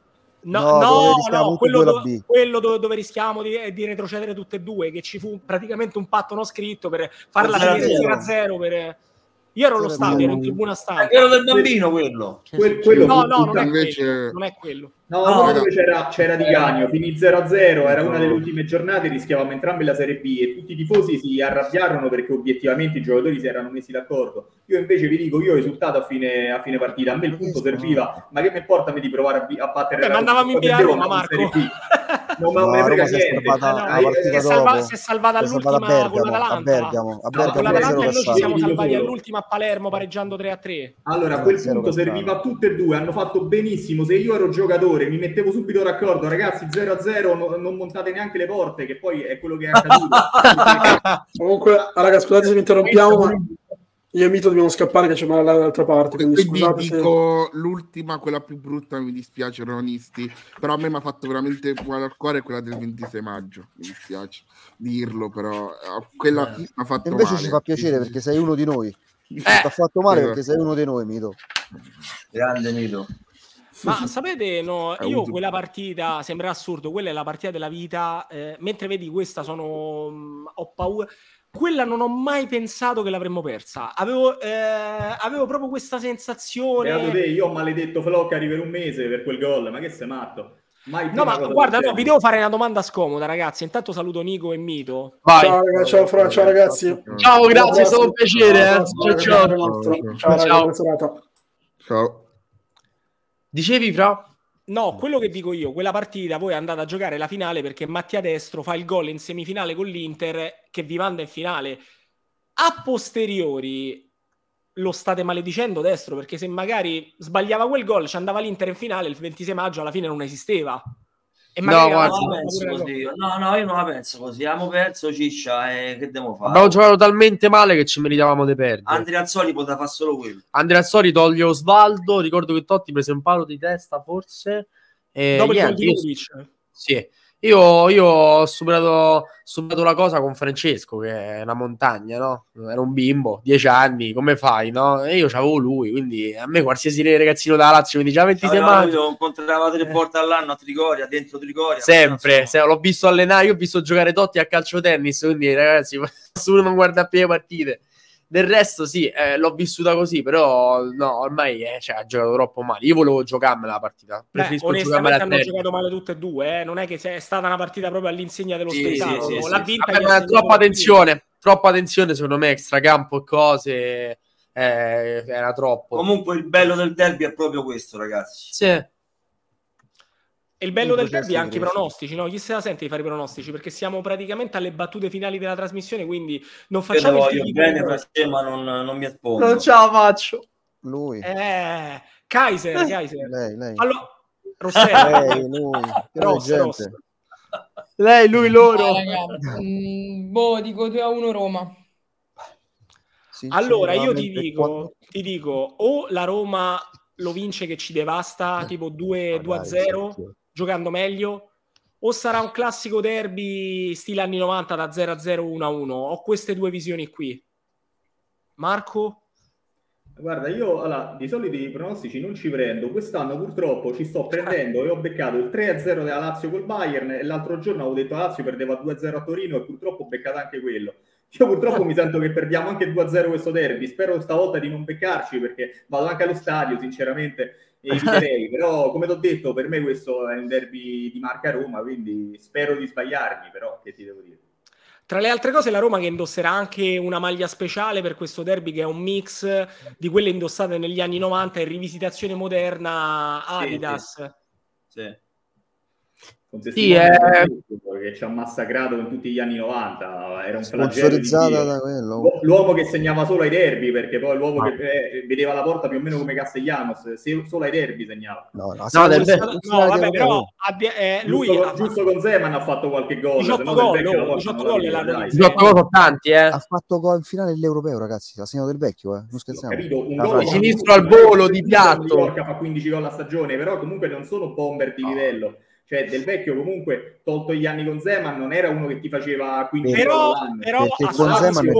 Speaker 1: quello dove rischiamo di retrocedere tutte e due, che ci fu praticamente un patto non scritto per farla finire 0-0 Io ero allo stadio, ero in tribuna stampa.
Speaker 2: Quello del bambino, quello.
Speaker 7: No,
Speaker 1: non è quello.
Speaker 4: C'era Di Gagno, finì 0-0, era una delle ultime giornate, rischiavamo entrambi la Serie B e tutti i tifosi si arrabbiarono perché obiettivamente i giocatori si erano messi d'accordo. Io invece vi dico, io ho esultato a fine partita, a me il punto serviva, ma che mi importa di provare a battere
Speaker 1: la mandavamo in via Roma, Marco.
Speaker 4: Non me ne frega niente.
Speaker 1: Si è salvata all'ultima con l'Atalanta. Con l'Atalanta e noi ci siamo salvati all'ultima a Palermo pareggiando 3-3.
Speaker 4: Allora a quel punto serviva a tutte e due, hanno fatto benissimo. Se io ero giocatore mi mettevo subito d'accordo, ragazzi, 0-0, non montate neanche le porte, che poi è quello che è accaduto.
Speaker 7: Comunque, ragazzi, scusate se vi interrompiamo, ma io e Mito dobbiamo scappare che c'è male dall'altra parte, quindi scusate
Speaker 8: dico l'ultima, quella più brutta, mi dispiace Ronisti, però a me mi ha fatto veramente male al cuore quella del 26 maggio, mi dispiace dirlo, però quella mi ha fatto
Speaker 5: invece
Speaker 8: male.
Speaker 5: Ci fa piacere perché sei uno di noi. Ti ha fatto male perché sei uno di noi, Mito.
Speaker 2: Grande Mito.
Speaker 1: Ma sapete, no, io quella partita, sembra assurdo, quella è la partita della vita, mentre vedi questa ho paura, quella non ho mai pensato che l'avremmo persa, avevo proprio questa sensazione.
Speaker 4: Io ho maledetto Floccari per un mese per quel gol, ma che sei matto?
Speaker 1: No, ma guarda, vi devo fare una domanda scomoda, ragazzi. Intanto saluto Nico e Mito.
Speaker 3: Vai.
Speaker 7: Ciao ragazzi.
Speaker 3: Ciao, grazie, è stato un piacere.
Speaker 8: Ciao.
Speaker 3: Dicevi, Fra?
Speaker 1: No, quello che dico io, quella partita voi andate a giocare la finale perché Mattia Destro fa il gol in semifinale con l'Inter che vi manda in finale. A posteriori lo state maledicendo Destro, perché se magari sbagliava quel gol ci andava l'Inter in finale, il 26 maggio alla fine non esisteva. E
Speaker 2: io non la penso così. Abbiamo perso, Ciccia, che devo fare?
Speaker 3: Abbiamo giocato talmente male che ci meritavamo di perdere.
Speaker 2: Andreazzoli poteva fare solo quello.
Speaker 3: Andreazzoli toglie Osvaldo, ricordo che Totti prese un palo di testa forse.
Speaker 1: Dopo il gol di Ludic.
Speaker 3: Sì. Io ho superato la cosa con Francesco, che è una montagna, no? Era un bimbo, 10 anni, come fai, no? E io c'avevo lui, quindi a me qualsiasi ragazzino da Lazio mi diceva 26 maggio.
Speaker 2: Incontrava 3 volte all'anno a Trigoria, dentro Trigoria.
Speaker 3: Sempre, l'ho visto allenare, io ho visto giocare Totti a calcio tennis, quindi ragazzi, nessuno non guarda più le partite. Del resto sì, l'ho vissuta così, però no, ormai ha giocato troppo male. Io volevo giocarmela la partita.
Speaker 1: Onestamente hanno giocato male tutte e due, non è che è stata una partita proprio all'insegna dello spettacolo. L'ha vinta
Speaker 3: troppa tensione secondo me, extracampo e cose, era troppo.
Speaker 2: Comunque il bello del derby è proprio questo, ragazzi.
Speaker 3: Sì.
Speaker 1: E il bello del derby è anche i pronostici, no? Chi se la sente di fare i pronostici? Perché siamo praticamente alle battute finali della trasmissione, quindi non facciamo
Speaker 2: il bene, ma non mi espongo.
Speaker 3: Non ce la faccio.
Speaker 5: Lui.
Speaker 1: Kaiser.
Speaker 5: Lei.
Speaker 1: Allora, Rosselli.
Speaker 3: Lei, lui, loro.
Speaker 6: Dico 2-1 Roma.
Speaker 1: Allora, io ti dico, o la Roma lo vince che ci devasta, tipo 2-0, giocando meglio, o sarà un classico derby stile anni 90 da 0-0, 1-1? Ho queste due visioni qui. Marco?
Speaker 4: Guarda, io di solito i pronostici non ci prendo. Quest'anno purtroppo ci sto prendendo e ho beccato il 3-0 della Lazio col Bayern e l'altro giorno avevo detto Lazio perdeva 2-0 a Torino e purtroppo ho beccato anche quello. Io purtroppo mi sento che perdiamo anche 2-0 questo derby. Spero stavolta di non beccarci perché vado anche allo stadio, sinceramente, e eviterei. Però, come ti ho detto, per me questo è un derby di marca Roma, quindi spero di sbagliarmi, però che ti devo dire.
Speaker 1: Tra le altre cose, la Roma che indosserà anche una maglia speciale per questo derby, che è un mix di quelle indossate negli anni 90 e rivisitazione moderna Adidas.
Speaker 2: Sì.
Speaker 4: Con che ci ha massacrato in tutti gli anni 90, era un flagello di Dio.
Speaker 5: Da quello.
Speaker 4: L'uomo che segnava solo ai derby, perché poi l'uomo che vedeva la porta più o meno come Castellanos, solo ai derby segnava.
Speaker 1: Vabbè, però lui
Speaker 4: giusto con Zeman ha fatto qualche gol.
Speaker 1: 18 gol, 18
Speaker 3: gol tanti,
Speaker 5: ha fatto gol in finale dell'Europeo, ragazzi, ha segnato del vecchio, non scherziamo.
Speaker 4: Capito? Un gol
Speaker 3: sinistro al volo di piatto.
Speaker 4: Mallorca fa 15 gol a stagione, però comunque non sono bomber di livello. Cioè, Del Vecchio comunque, tolto gli anni con Zeman, non era uno che ti faceva 15
Speaker 1: però
Speaker 5: con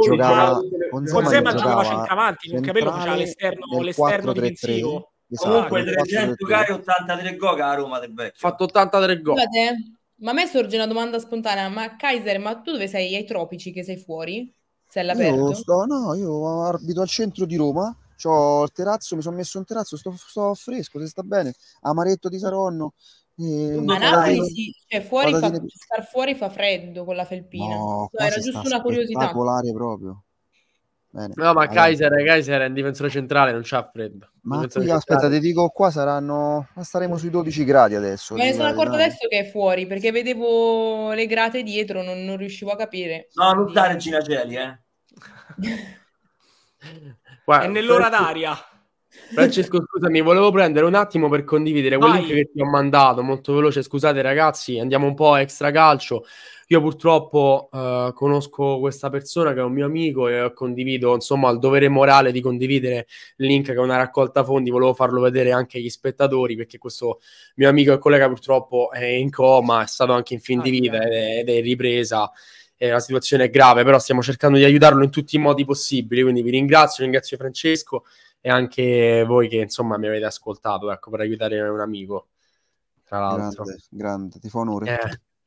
Speaker 5: Zeman
Speaker 1: giocava centravanti, non capivo, c'era l'esterno difensivo.
Speaker 2: Comunque 300 gare, 83 gol a Roma Del Vecchio.
Speaker 3: Fatto 83 gol.
Speaker 6: Ma a me sorge una domanda spontanea, ma Kaiser, ma tu dove sei? Ai Tropici che sei fuori? Sei all'aperto?
Speaker 5: Io abito al centro di Roma, c'ho il terrazzo, mi sono messo in terrazzo, sto fresco, se sta bene, amaretto di Saronno.
Speaker 6: Ma Napoli sì, cioè star fuori fa freddo con la felpina.
Speaker 5: No,
Speaker 6: era giusto una curiosità.
Speaker 5: Spettacolare proprio. Bene.
Speaker 3: No, ma Kaiser è in difensore centrale, non c'ha freddo.
Speaker 5: Ma qui, aspetta, ti dico, qua staremo sui 12 gradi adesso.
Speaker 6: Me ne sono accorto adesso che è fuori, perché vedevo le grate dietro, non riuscivo a capire.
Speaker 2: No, non sta Regina Celi,
Speaker 1: Guarda, è nell'ora d'aria.
Speaker 3: Francesco, scusami, volevo prendere un attimo per condividere quel link che ti ho mandato, molto veloce, scusate ragazzi, andiamo un po' a extra calcio. Io purtroppo conosco questa persona che è un mio amico e condivido, insomma, il dovere morale di condividere il link che è una raccolta fondi, volevo farlo vedere anche agli spettatori perché questo mio amico e collega purtroppo è in coma, è stato anche in fin di vita ed è in ripresa. La situazione è grave, però stiamo cercando di aiutarlo in tutti i modi possibili, quindi vi ringrazio Francesco e anche voi che insomma mi avete ascoltato, ecco, per aiutare un amico, tra l'altro.
Speaker 5: Grande, ti fa onore.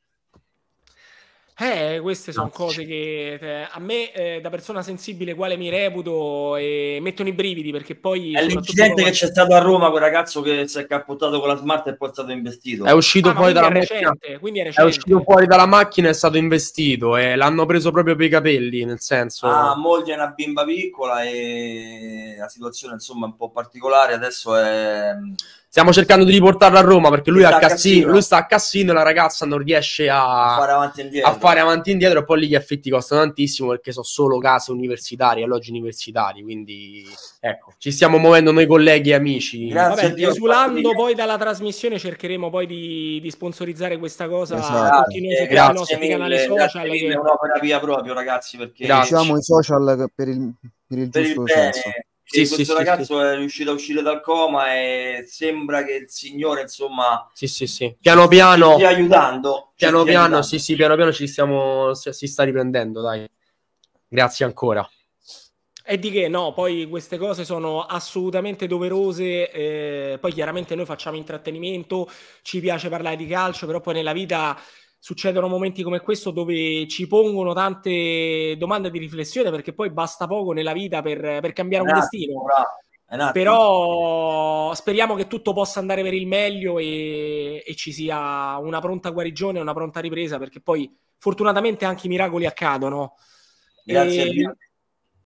Speaker 1: Queste sono cose che a me da persona sensibile quale mi reputo e mettono i brividi, perché poi
Speaker 2: è l'incidente che c'è stato a Roma, quel ragazzo che si è cappottato con la Smart e poi è stato investito.
Speaker 3: È uscito fuori dalla macchina, è uscito fuori dalla macchina e è stato investito e l'hanno preso proprio per i capelli, nel senso
Speaker 2: moglie è una bimba piccola e la situazione insomma è un po' particolare. Adesso
Speaker 3: stiamo cercando di riportarlo a Roma perché lui sta a Cassino e la ragazza non riesce a fare avanti e indietro e poi lì gli affitti costano tantissimo perché sono solo case universitarie, alloggi universitari, quindi ecco, ci stiamo muovendo noi colleghi e amici.
Speaker 1: Vabbè, esulando poi dalla trasmissione cercheremo poi di sponsorizzare questa cosa a tutti noi sotto i nostri canali social.
Speaker 2: È un'opera via proprio, ragazzi, perché
Speaker 5: diciamo i social per il giusto senso.
Speaker 2: Questo ragazzo è riuscito a uscire dal coma e sembra che il Signore insomma
Speaker 3: piano piano
Speaker 2: stia aiutando
Speaker 3: piano piano si sta riprendendo, dai, grazie ancora.
Speaker 1: E di che no, poi queste cose sono assolutamente doverose, poi chiaramente noi facciamo intrattenimento, ci piace parlare di calcio, però poi nella vita succedono momenti come questo dove ci pongono tante domande di riflessione, perché poi basta poco nella vita per cambiare un destino. Però speriamo che tutto possa andare per il meglio e ci sia una pronta guarigione, una pronta ripresa, perché poi fortunatamente anche i miracoli accadono.
Speaker 2: Grazie a Dio.